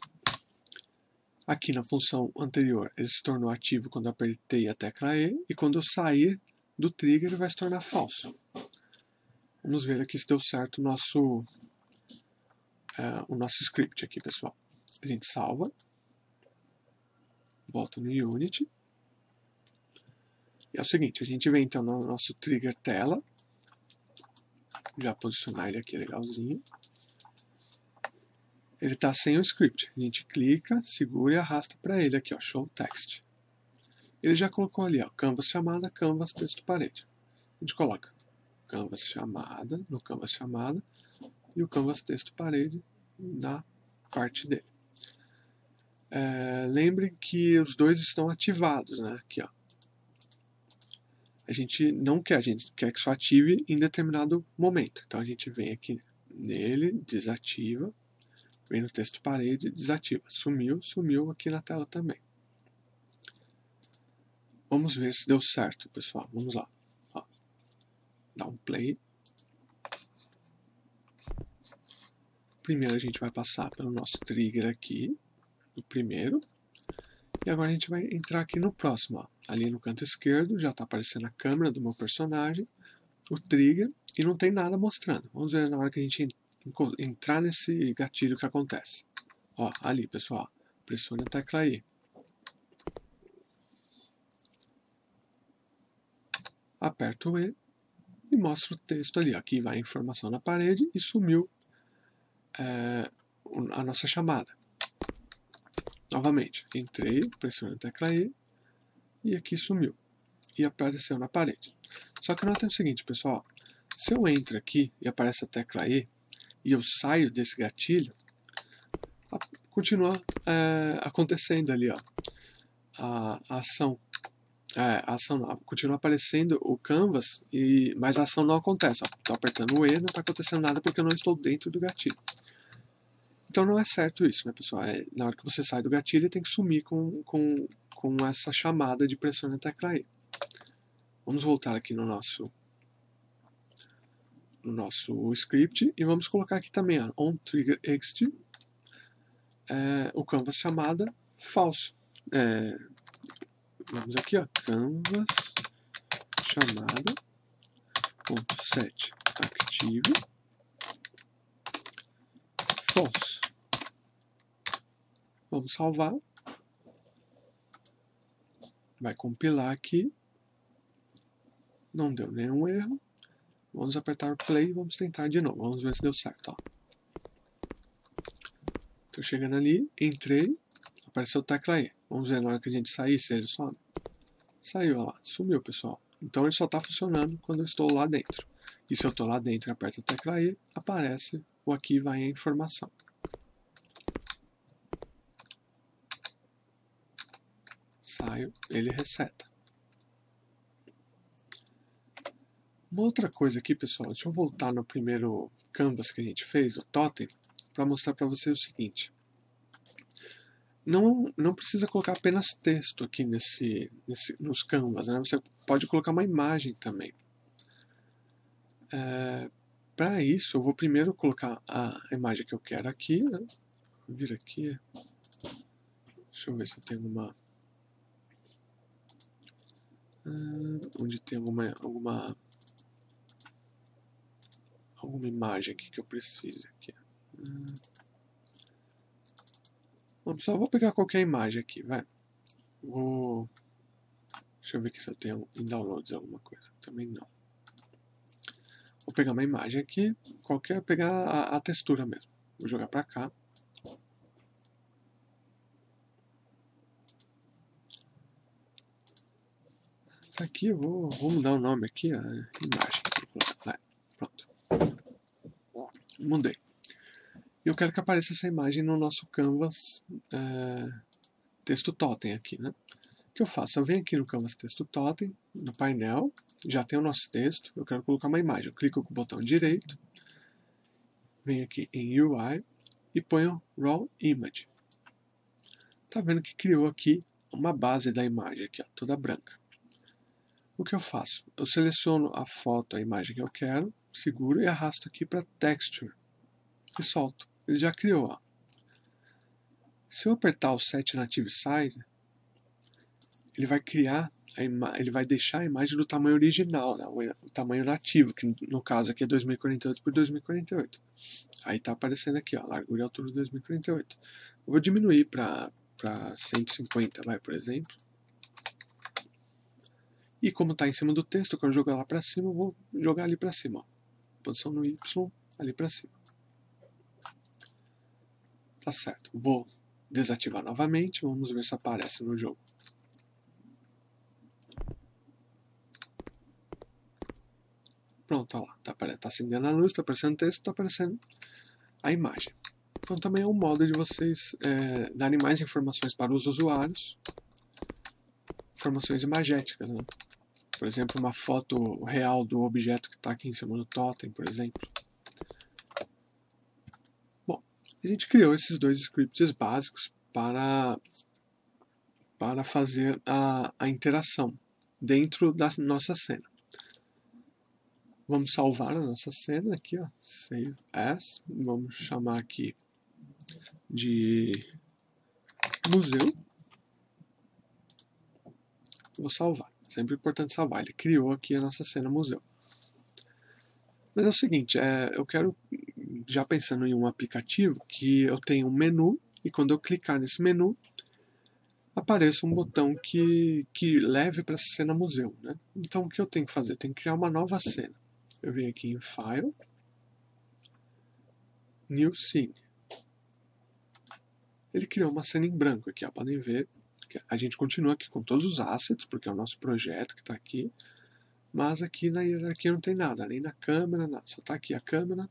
Aqui na função anterior, ele se tornou ativo quando eu apertei a tecla E, e quando eu sair do trigger, ele vai se tornar falso. Vamos ver aqui se deu certo o nosso, é, o nosso script aqui, pessoal. A gente salva, volta no Unity. E é o seguinte, a gente vem então no nosso trigger tela, já posicionar ele aqui legalzinho. Ele está sem o script. A gente clica, segura e arrasta para ele aqui, ó, show text. ele já colocou ali, ó, canvas chamada, canvas texto parede. A gente coloca canvas chamada no canvas chamada e o canvas texto parede na parte dele. É, lembrem que os dois estão ativados, né? Aqui, ó. A gente não quer, a gente quer que só ative em determinado momento. Então a gente vem aqui nele, desativa, vem no texto parede, desativa. Sumiu, sumiu aqui na tela também. Vamos ver se deu certo, pessoal. Vamos lá. Ó, dá um play. Primeiro a gente vai passar pelo nosso trigger aqui, o primeiro. E agora a gente vai entrar aqui no próximo, ó. Ali no canto esquerdo já está aparecendo a câmera do meu personagem, o trigger, e não tem nada mostrando. Vamos ver na hora que a gente entrar nesse gatilho que acontece. Ó, ali, pessoal, pressione a tecla I. Aperto o E e mostra o texto ali. Aqui vai a informação na parede e sumiu é, a nossa chamada. Novamente, entrei, pressionei a tecla I e aqui sumiu. E apareceu na parede. Só que nota o seguinte, pessoal. Se eu entro aqui e aparece a tecla I e eu saio desse gatilho, a, continua é, acontecendo ali, ó, a, a ação. É, a ação não, continua aparecendo o canvas, e, mas a ação não acontece. Estou apertando o E, não está acontecendo nada porque eu não estou dentro do gatilho. Então não é certo isso, né, pessoal? É, na hora que você sai do gatilho, tem que sumir com, com, com essa chamada de pressione a tecla I. Vamos voltar aqui no nosso, no nosso script e vamos colocar aqui também, ó, onTriggerExt, é, o canvas chamada falso. É, vamos aqui, ó, canvas chamada ponto set active false. Vamos salvar. Vai compilar aqui. Não deu nenhum erro. Vamos apertar o play e vamos tentar de novo. Vamos ver se deu certo. Estou chegando ali, entrei, apareceu tecla E. Vamos ver na hora que a gente sair se ele some. Saiu, ó lá, sumiu, pessoal. Então ele só está funcionando quando eu estou lá dentro. E se eu estou lá dentro e aperto a tecla E, aparece o aqui vai a informação. Saio, ele reseta. Uma outra coisa aqui, pessoal, deixa eu voltar no primeiro canvas que a gente fez, o totem, para mostrar para você o seguinte. Não, não precisa colocar apenas texto aqui nesse, nesse, nos canvas, né? Você pode colocar uma imagem também. É, para isso, eu vou primeiro colocar a imagem que eu quero aqui, né? Vou vir aqui. Deixa eu ver se eu tenho alguma... Uh, onde tem alguma... alguma alguma imagem aqui que eu precise. Aqui. Uh, bom, pessoal, vou pegar qualquer imagem aqui, vai. Vou... Deixa eu ver aqui se eu tenho em downloads alguma coisa. Também não. Vou pegar uma imagem aqui, qualquer, pegar a, a textura mesmo. Vou jogar pra cá. Tá aqui, eu vou, vou mudar o nome aqui, a imagem. Vai, pronto. Mudei. E eu quero que apareça essa imagem no nosso canvas é, texto totem aqui, né? O que eu faço? Eu venho aqui no canvas texto totem, no painel, já tem o nosso texto, eu quero colocar uma imagem. Eu clico com o botão direito, venho aqui em U I e ponho Raw Image. Tá vendo que criou aqui uma base da imagem aqui, ó, toda branca. O que eu faço? Eu seleciono a foto, a imagem que eu quero, seguro e arrasto aqui para Texture e solto. Ele já criou, ó. Se eu apertar o Set Native Size, ele vai criar, a ele vai deixar a imagem do tamanho original, né? o, o tamanho nativo, que no caso aqui é dois mil e quarenta e oito por dois mil e quarenta e oito. Aí tá aparecendo aqui, ó, largura e altura de dois mil e quarenta e oito. Eu vou diminuir para cento e cinquenta, vai, por exemplo. E como está em cima do texto, eu quero jogar lá para cima, eu vou jogar ali para cima, ó. Posição no Y, ali para cima. Tá certo. Vou desativar novamente, vamos ver se aparece no jogo. Pronto, olha lá, tá, tá acendendo a luz, tá aparecendo texto, tá aparecendo a imagem. Então também é um modo de vocês é, darem mais informações para os usuários, informações imagéticas, né? Por exemplo, uma foto real do objeto que está aqui em cima do totem, por exemplo. Bom, a gente criou esses dois scripts básicos para, para fazer a, a interação dentro da nossa cena. Vamos salvar a nossa cena aqui, ó, Save As. Vamos chamar aqui de museu. Vou salvar. Sempre importante salvar. Ele criou aqui a nossa cena museu. Mas é o seguinte, é, eu quero, já pensando em um aplicativo, que eu tenho um menu, e quando eu clicar nesse menu, apareça um botão que, que leve para essa cena museu, né? Então o que eu tenho que fazer? Eu tenho que criar uma nova cena. Eu venho aqui em File, New Scene. Ele criou uma cena em branco aqui, ó, podem ver. A gente continua aqui com todos os assets, porque é o nosso projeto que está aqui. Mas aqui na hierarquia não tem nada, nem na câmera, nada. Só está aqui a câmera.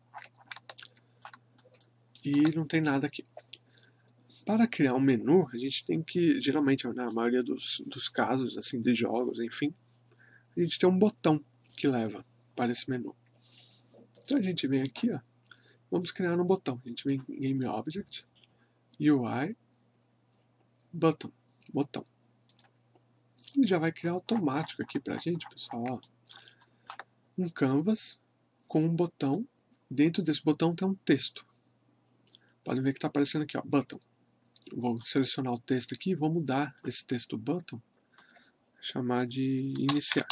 E não tem nada aqui. Para criar um menu, a gente tem que, geralmente, na maioria dos, dos casos, assim, de jogos, enfim, a gente tem um botão que leva para esse menu. Então a gente vem aqui, ó, vamos criar um botão. A gente vem em Game Object, U I, Button, botão. Ele já vai criar automático aqui pra gente, pessoal, ó, um canvas com um botão. Dentro desse botão tem um texto. Podem ver que está aparecendo aqui, ó, button. Vou selecionar o texto aqui e vou mudar esse texto button, chamar de iniciar.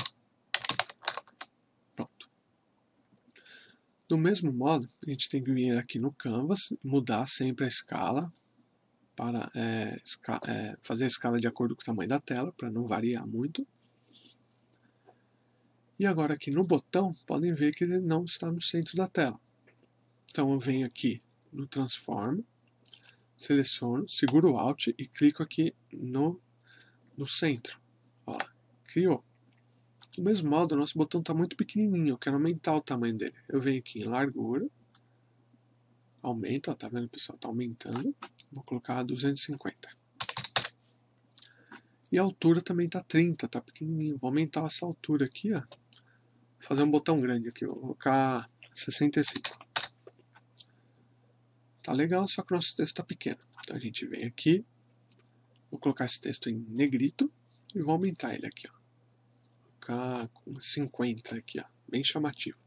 Pronto. Do mesmo modo, a gente tem que vir aqui no canvas, mudar sempre a escala, para é, esca é, fazer a escala de acordo com o tamanho da tela, para não variar muito. E agora aqui no botão, podem ver que ele não está no centro da tela. Então eu venho aqui no Transform, seleciono, seguro o Alt e clico aqui no, no centro. Ó, criou. Do mesmo modo, o nosso botão está muito pequenininho, eu quero aumentar o tamanho dele. Eu venho aqui em largura, aumenta, ó, tá vendo, pessoal? Está aumentando. Vou colocar duzentos e cinquenta. E a altura também está trinta, está pequenininho. Vou aumentar essa altura aqui, ó. Fazer um botão grande aqui, vou colocar sessenta e cinco. Tá legal, só que o nosso texto está pequeno. Então a gente vem aqui, vou colocar esse texto em negrito e vou aumentar ele aqui, ó. Vou colocar com cinquenta aqui, ó, bem chamativo.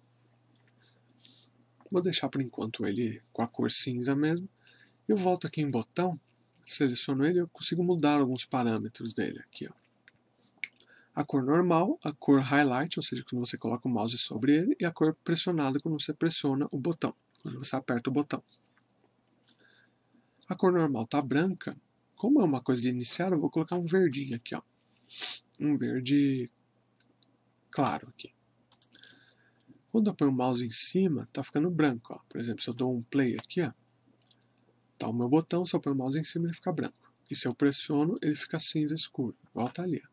Vou deixar por enquanto ele com a cor cinza mesmo. Eu volto aqui em botão, seleciono ele e eu consigo mudar alguns parâmetros dele aqui, ó. A cor normal, a cor highlight, ou seja, quando você coloca o mouse sobre ele, e a cor pressionada quando você pressiona o botão, quando você aperta o botão. A cor normal está branca. Como é uma coisa de iniciar, eu vou colocar um verdinho aqui, ó. Um verde claro aqui. Quando eu ponho o mouse em cima, está ficando branco, ó. Por exemplo, se eu dou um play aqui, ó, tá o meu botão, se eu ponho o mouse em cima, ele fica branco. E se eu pressiono, ele fica cinza escuro, igual tá ali, ó.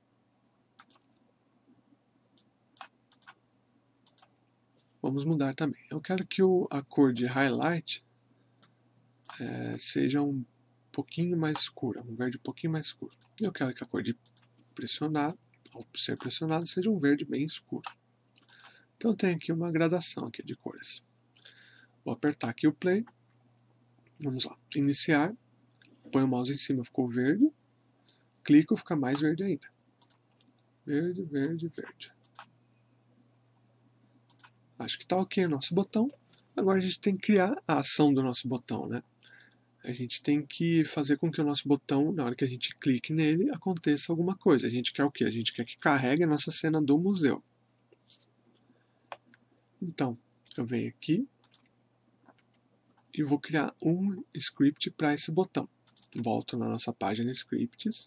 Vamos mudar também. Eu quero que o, a cor de highlight é, seja um pouquinho mais escura, um verde um pouquinho mais escuro. Eu quero que a cor de pressionar, ao ser pressionado, seja um verde bem escuro. Então tem aqui uma gradação aqui de cores. Vou apertar aqui o play. Vamos lá. Iniciar. Põe o mouse em cima, ficou verde. Clico, fica mais verde ainda. Verde, verde, verde. Acho que está ok o nosso botão. Agora a gente tem que criar a ação do nosso botão, né? A gente tem que fazer com que o nosso botão, na hora que a gente clique nele, aconteça alguma coisa. A gente quer o quê? A gente quer que carregue a nossa cena do museu. Então, eu venho aqui e vou criar um script para esse botão. Volto na nossa página Scripts.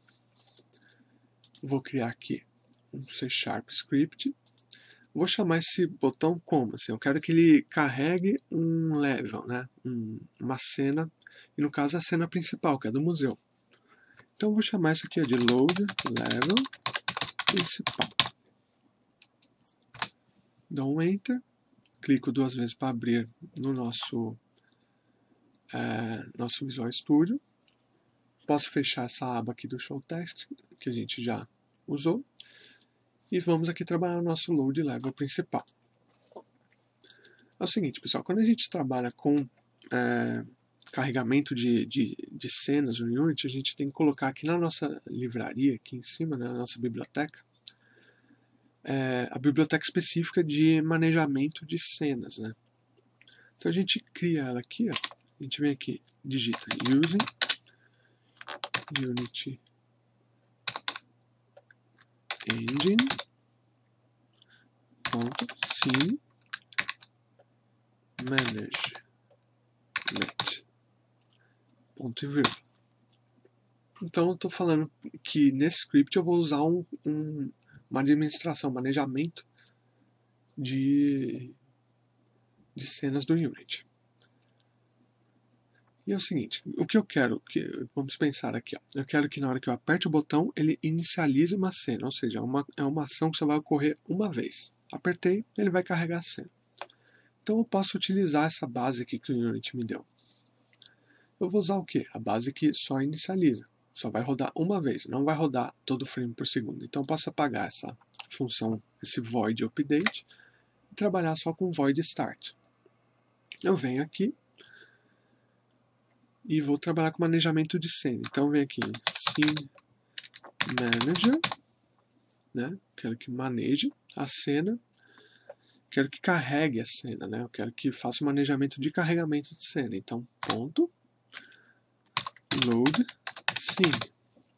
Vou criar aqui um C Sharp Script. Vou chamar esse botão como? Assim, eu quero que ele carregue um level, né? um, uma cena, e no caso a cena principal, que é do museu. Então eu vou chamar isso aqui de Load Level Principal. dou um Enter, clico duas vezes para abrir no nosso, é, nosso Visual Studio. Posso fechar essa aba aqui do Show Text, que a gente já usou. E vamos aqui trabalhar o nosso Load Level principal. É o seguinte, pessoal, quando a gente trabalha com é, carregamento de, de, de cenas no Unity, a gente tem que colocar aqui na nossa livraria, aqui em cima, né, na nossa biblioteca, é, a biblioteca específica de manejamento de cenas, né? Então a gente cria ela aqui, ó. A gente vem aqui, digita using Unity Engine ponto scene management ponto e vírgula. Então eu estou falando que nesse script eu vou usar um, um, uma administração, manejamento de, de cenas do Unity. E é o seguinte, o que eu quero, que, vamos pensar aqui, ó, eu quero que na hora que eu aperte o botão, ele inicialize uma cena, ou seja, é uma, é uma ação que só vai ocorrer uma vez. Apertei, ele vai carregar a cena. Então eu posso utilizar essa base aqui que o Unity me deu. Eu vou usar o quê? A base que só inicializa, só vai rodar uma vez, não vai rodar todo frame por segundo. Então eu posso apagar essa função, esse void update, e trabalhar só com void start. Eu venho aqui, e vou trabalhar com manejamento de cena. Então vem aqui em Scene Manager, né? Quero que maneje a cena, quero que carregue a cena, né? Eu quero que faça o manejamento de carregamento de cena. Então, ponto, load, scene.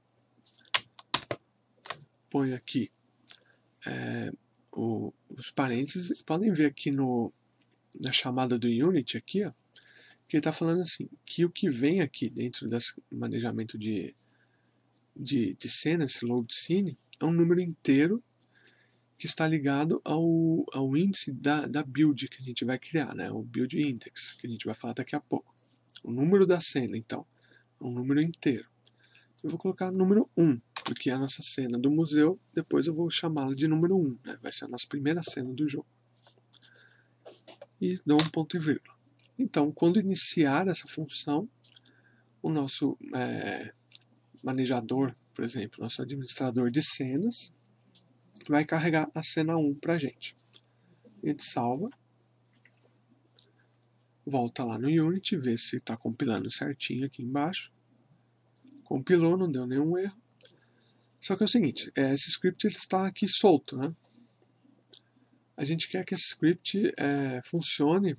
Ponho aqui é, o, os parênteses, podem ver aqui no, na chamada do Unity, aqui, ó, que ele está falando assim, que o que vem aqui dentro desse manejamento de, de, de cena, esse load scene, é um número inteiro que está ligado ao, ao índice da, da build que a gente vai criar, né? O build index, que a gente vai falar daqui a pouco. O número da cena, então, é um número inteiro. Eu vou colocar número um, porque é a nossa cena do museu, depois eu vou chamá-la de número um, né? Vai ser a nossa primeira cena do jogo. E dou um ponto e vírgula. Então, quando iniciar essa função, o nosso é, manejador, por exemplo, nosso administrador de cenas, vai carregar a cena um para a gente. A gente salva, volta lá no Unity, vê se está compilando certinho aqui embaixo. Compilou, não deu nenhum erro. Só que é o seguinte, esse script ele está aqui solto, né? A gente quer que esse script é, funcione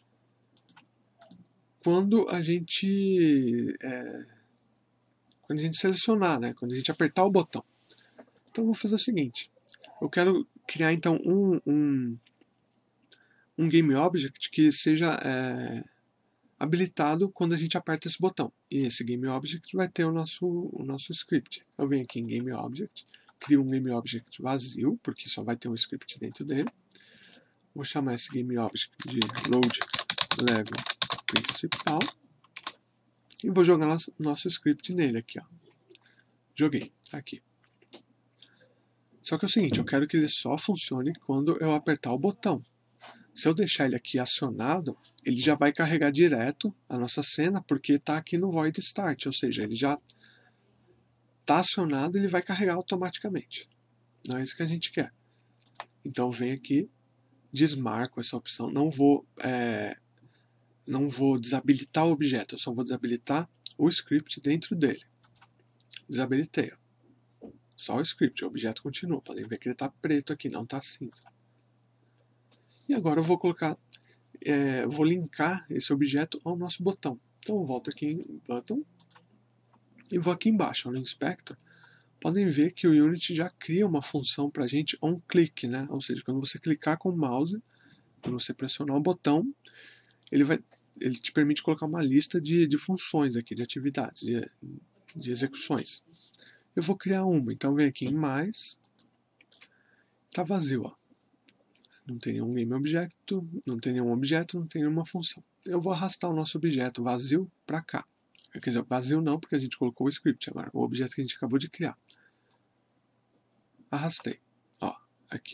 quando a gente é, quando a gente selecionar, né? Quando a gente apertar o botão. Então eu vou fazer o seguinte, eu quero criar então um, um, um game object que seja é, habilitado quando a gente aperta esse botão. E esse game object vai ter o nosso, o nosso script. Eu venho aqui em game object, crio um game object vazio, porque só vai ter um script dentro dele. Vou chamar esse game object de load level principal e vou jogar nosso, nosso script nele aqui, ó. Joguei, tá aqui. Só que é o seguinte, eu quero que ele só funcione quando eu apertar o botão. Se eu deixar ele aqui acionado, ele já vai carregar direto a nossa cena, porque está aqui no void start, ou seja, ele já está acionado, ele vai carregar automaticamente. Não é isso que a gente quer. Então eu venho aqui, desmarco essa opção, não vou, é, não vou desabilitar o objeto, eu só vou desabilitar o script dentro dele. Desabilitei. Só o script, o objeto continua. Podem ver que ele está preto aqui, não está cinza. E agora eu vou colocar, é, vou linkar esse objeto ao nosso botão. Então eu volto aqui em Button e vou aqui embaixo no Inspector. Podem ver que o Unity já cria uma função para a gente onClick, né? Ou seja, quando você clicar com o mouse, quando você pressionar o botão, ele, vai, ele te permite colocar uma lista de, de funções aqui, de atividades, de, de execuções. Eu vou criar uma, então vem aqui em mais, está vazio, ó. Não tem nenhum game object, não tem nenhum objeto, não tem nenhuma função. Eu vou arrastar o nosso objeto vazio para cá. Quer dizer, vazio não, porque a gente colocou o script agora, o objeto que a gente acabou de criar. Arrastei, ó, aqui.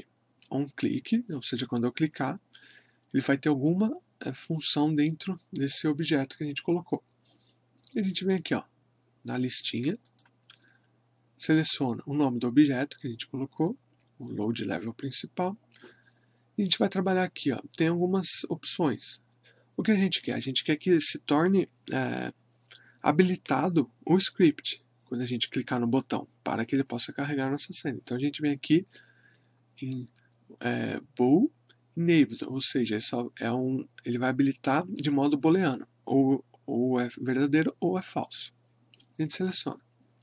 on click, ou seja, quando eu clicar, ele vai ter alguma é, função dentro desse objeto que a gente colocou. E a gente vem aqui, ó, na listinha, seleciona o nome do objeto que a gente colocou, o load level principal, e a gente vai trabalhar aqui, ó, tem algumas opções. O que a gente quer? A gente quer que se torne é, habilitado o script, quando a gente clicar no botão, para que ele possa carregar a nossa cena. Então a gente vem aqui em é, bool enabled, ou seja, é só, é um, ele vai habilitar de modo booleano, ou, ou é verdadeiro ou é falso. A gente seleciona.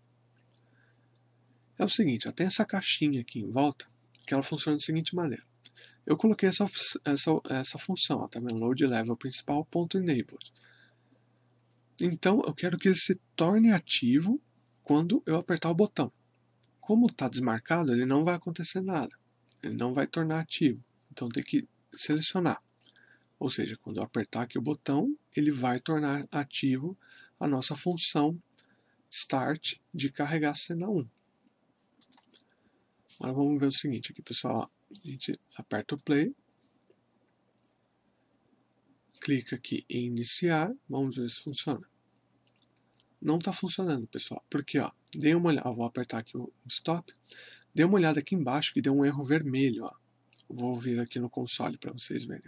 É o seguinte, ó, tem essa caixinha aqui em volta, que ela funciona da seguinte maneira. Eu coloquei essa, essa, essa função, ó, tá vendo? Load level principal ponto enabled. Então eu quero que ele se torne ativo quando eu apertar o botão. Como está desmarcado, ele não vai acontecer nada. Ele não vai tornar ativo. Então tem que selecionar. Ou seja, quando eu apertar aqui o botão, ele vai tornar ativo a nossa função start de carregar a cena um. Agora vamos ver o seguinte aqui, pessoal. A gente aperta o play. Clica aqui em iniciar. Vamos ver se funciona. Não está funcionando, pessoal. Porque, ó, dei uma olhada. Vou apertar aqui o stop. Dê uma olhada aqui embaixo que deu um erro vermelho, ó. Vou vir aqui no console para vocês verem.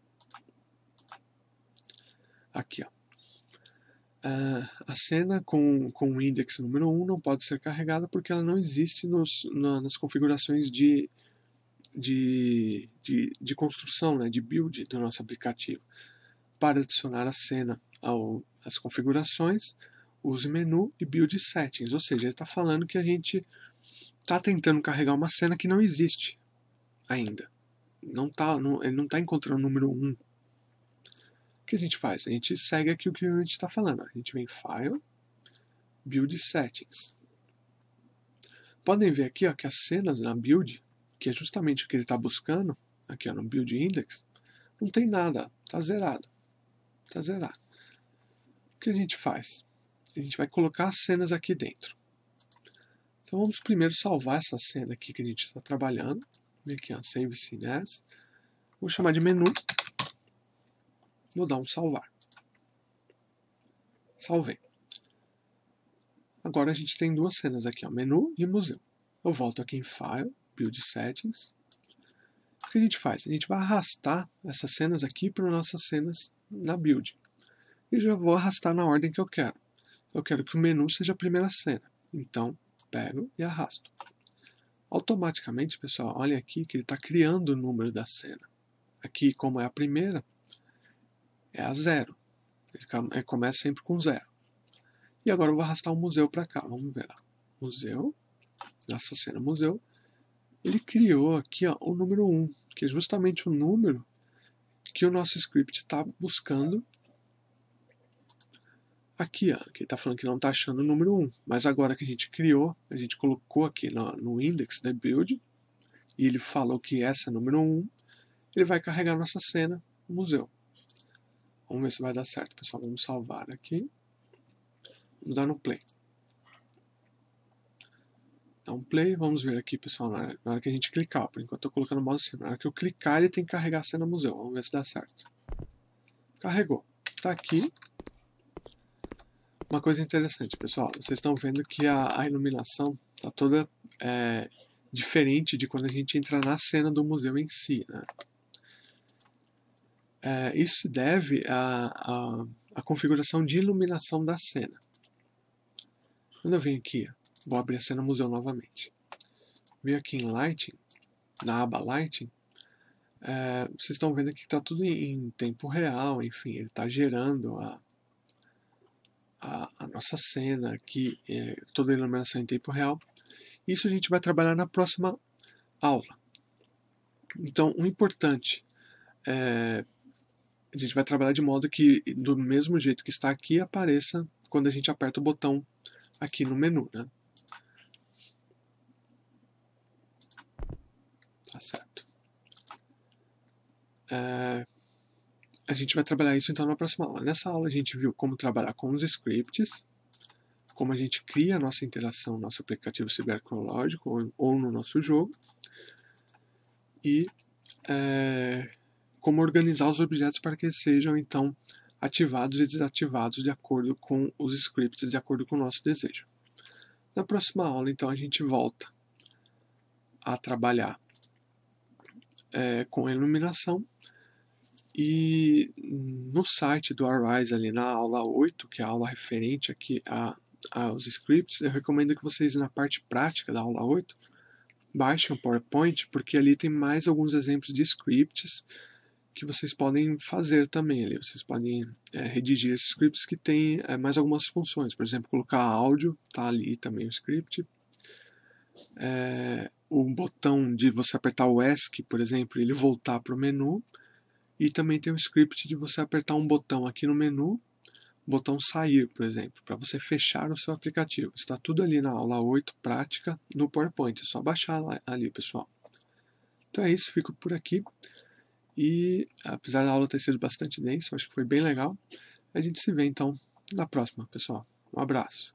Aqui, ó. Uh, a cena com, com o index número um não pode ser carregada porque ela não existe nos, na, nas configurações de, de, de, de construção, né, de build do nosso aplicativo. Para adicionar a cena ao, às configurações, use menu e build settings, ou seja, ele está falando que a gente está tentando carregar uma cena que não existe ainda. Não tá, não, ele não está encontrando o número um. O que a gente faz? A gente segue aqui o que a gente está falando. A gente vem em File, Build Settings. Podem ver aqui, ó, que as cenas na Build, que é justamente o que ele está buscando, aqui, ó, no Build Index, não tem nada, está zerado. Está zerado. O que a gente faz? A gente vai colocar as cenas aqui dentro. Então vamos primeiro salvar essa cena aqui que a gente está trabalhando. Vem aqui, ó, Save Scene As. Vou chamar de menu. Vou dar um salvar. Salvei. Agora a gente tem duas cenas aqui, ó, menu e museu. Eu volto aqui em File, Build Settings. O que a gente faz? A gente vai arrastar essas cenas aqui para nossas cenas na Build. E já vou arrastar na ordem que eu quero. Eu quero que o menu seja a primeira cena. Então, pego e arrasto. Automaticamente, pessoal, olha aqui que ele está criando o número da cena. Aqui, como é a primeira, é a zero. Ele começa sempre com zero. E agora eu vou arrastar o museu para cá. Vamos ver lá. Museu. Nessa cena museu. Ele criou aqui, ó, o número um, que é justamente o número que o nosso script está buscando. Aqui, ó, que ele está falando que não está achando o número um. Mas agora que a gente criou, a gente colocou aqui no, no index da build, e ele falou que essa é número um, ele vai carregar a nossa cena no museu. Vamos ver se vai dar certo, pessoal. Vamos salvar aqui. Vamos dar no play. Dá um play, vamos ver aqui, pessoal, na hora, na hora que a gente clicar. Por enquanto eu estou colocando o mouse assim. Na hora que eu clicar, ele tem que carregar a cena museu. Vamos ver se dá certo. Carregou. Está aqui. Uma coisa interessante, pessoal. Vocês estão vendo que a, a iluminação está toda é, diferente de quando a gente entra na cena do museu em si, né? É, isso se deve à, à, à configuração de iluminação da cena. Quando eu venho aqui, vou abrir a cena museu novamente. Venho aqui em Lighting, na aba Lighting, é, vocês estão vendo aqui que está tudo em, em tempo real, enfim, ele está gerando a, a, a nossa cena aqui, é, toda a iluminação em tempo real. Isso a gente vai trabalhar na próxima aula. Então, o importante é a gente vai trabalhar de modo que, do mesmo jeito que está aqui, apareça quando a gente aperta o botão aqui no menu, né? Tá certo. É, a gente vai trabalhar isso então na próxima aula. Nessa aula a gente viu como trabalhar com os scripts, como a gente cria a nossa interação no nosso aplicativo cibercronológico ou, ou no nosso jogo. e é, como organizar os objetos para que eles sejam, então, ativados e desativados de acordo com os scripts, de acordo com o nosso desejo. Na próxima aula, então, a gente volta a trabalhar é, com a iluminação. E no site do Arise, ali na aula oito, que é a aula referente aqui a, aos scripts, eu recomendo que vocês, na parte prática da aula oito, baixem o PowerPoint, porque ali tem mais alguns exemplos de scripts que vocês podem fazer também ali. Vocês podem é, redigir esses scripts que tem é, mais algumas funções. Por exemplo, colocar áudio, tá ali também o script. É, o botão de você apertar o ESC, por exemplo, ele voltar para o menu. E também tem o script de você apertar um botão aqui no menu, botão sair, por exemplo, para você fechar o seu aplicativo. Está tudo ali na aula oito, prática, no PowerPoint. É só baixar lá, ali, pessoal. Então é isso, fico por aqui. E apesar da aula ter sido bastante densa, acho que foi bem legal. A gente se vê então na próxima, pessoal. Um abraço.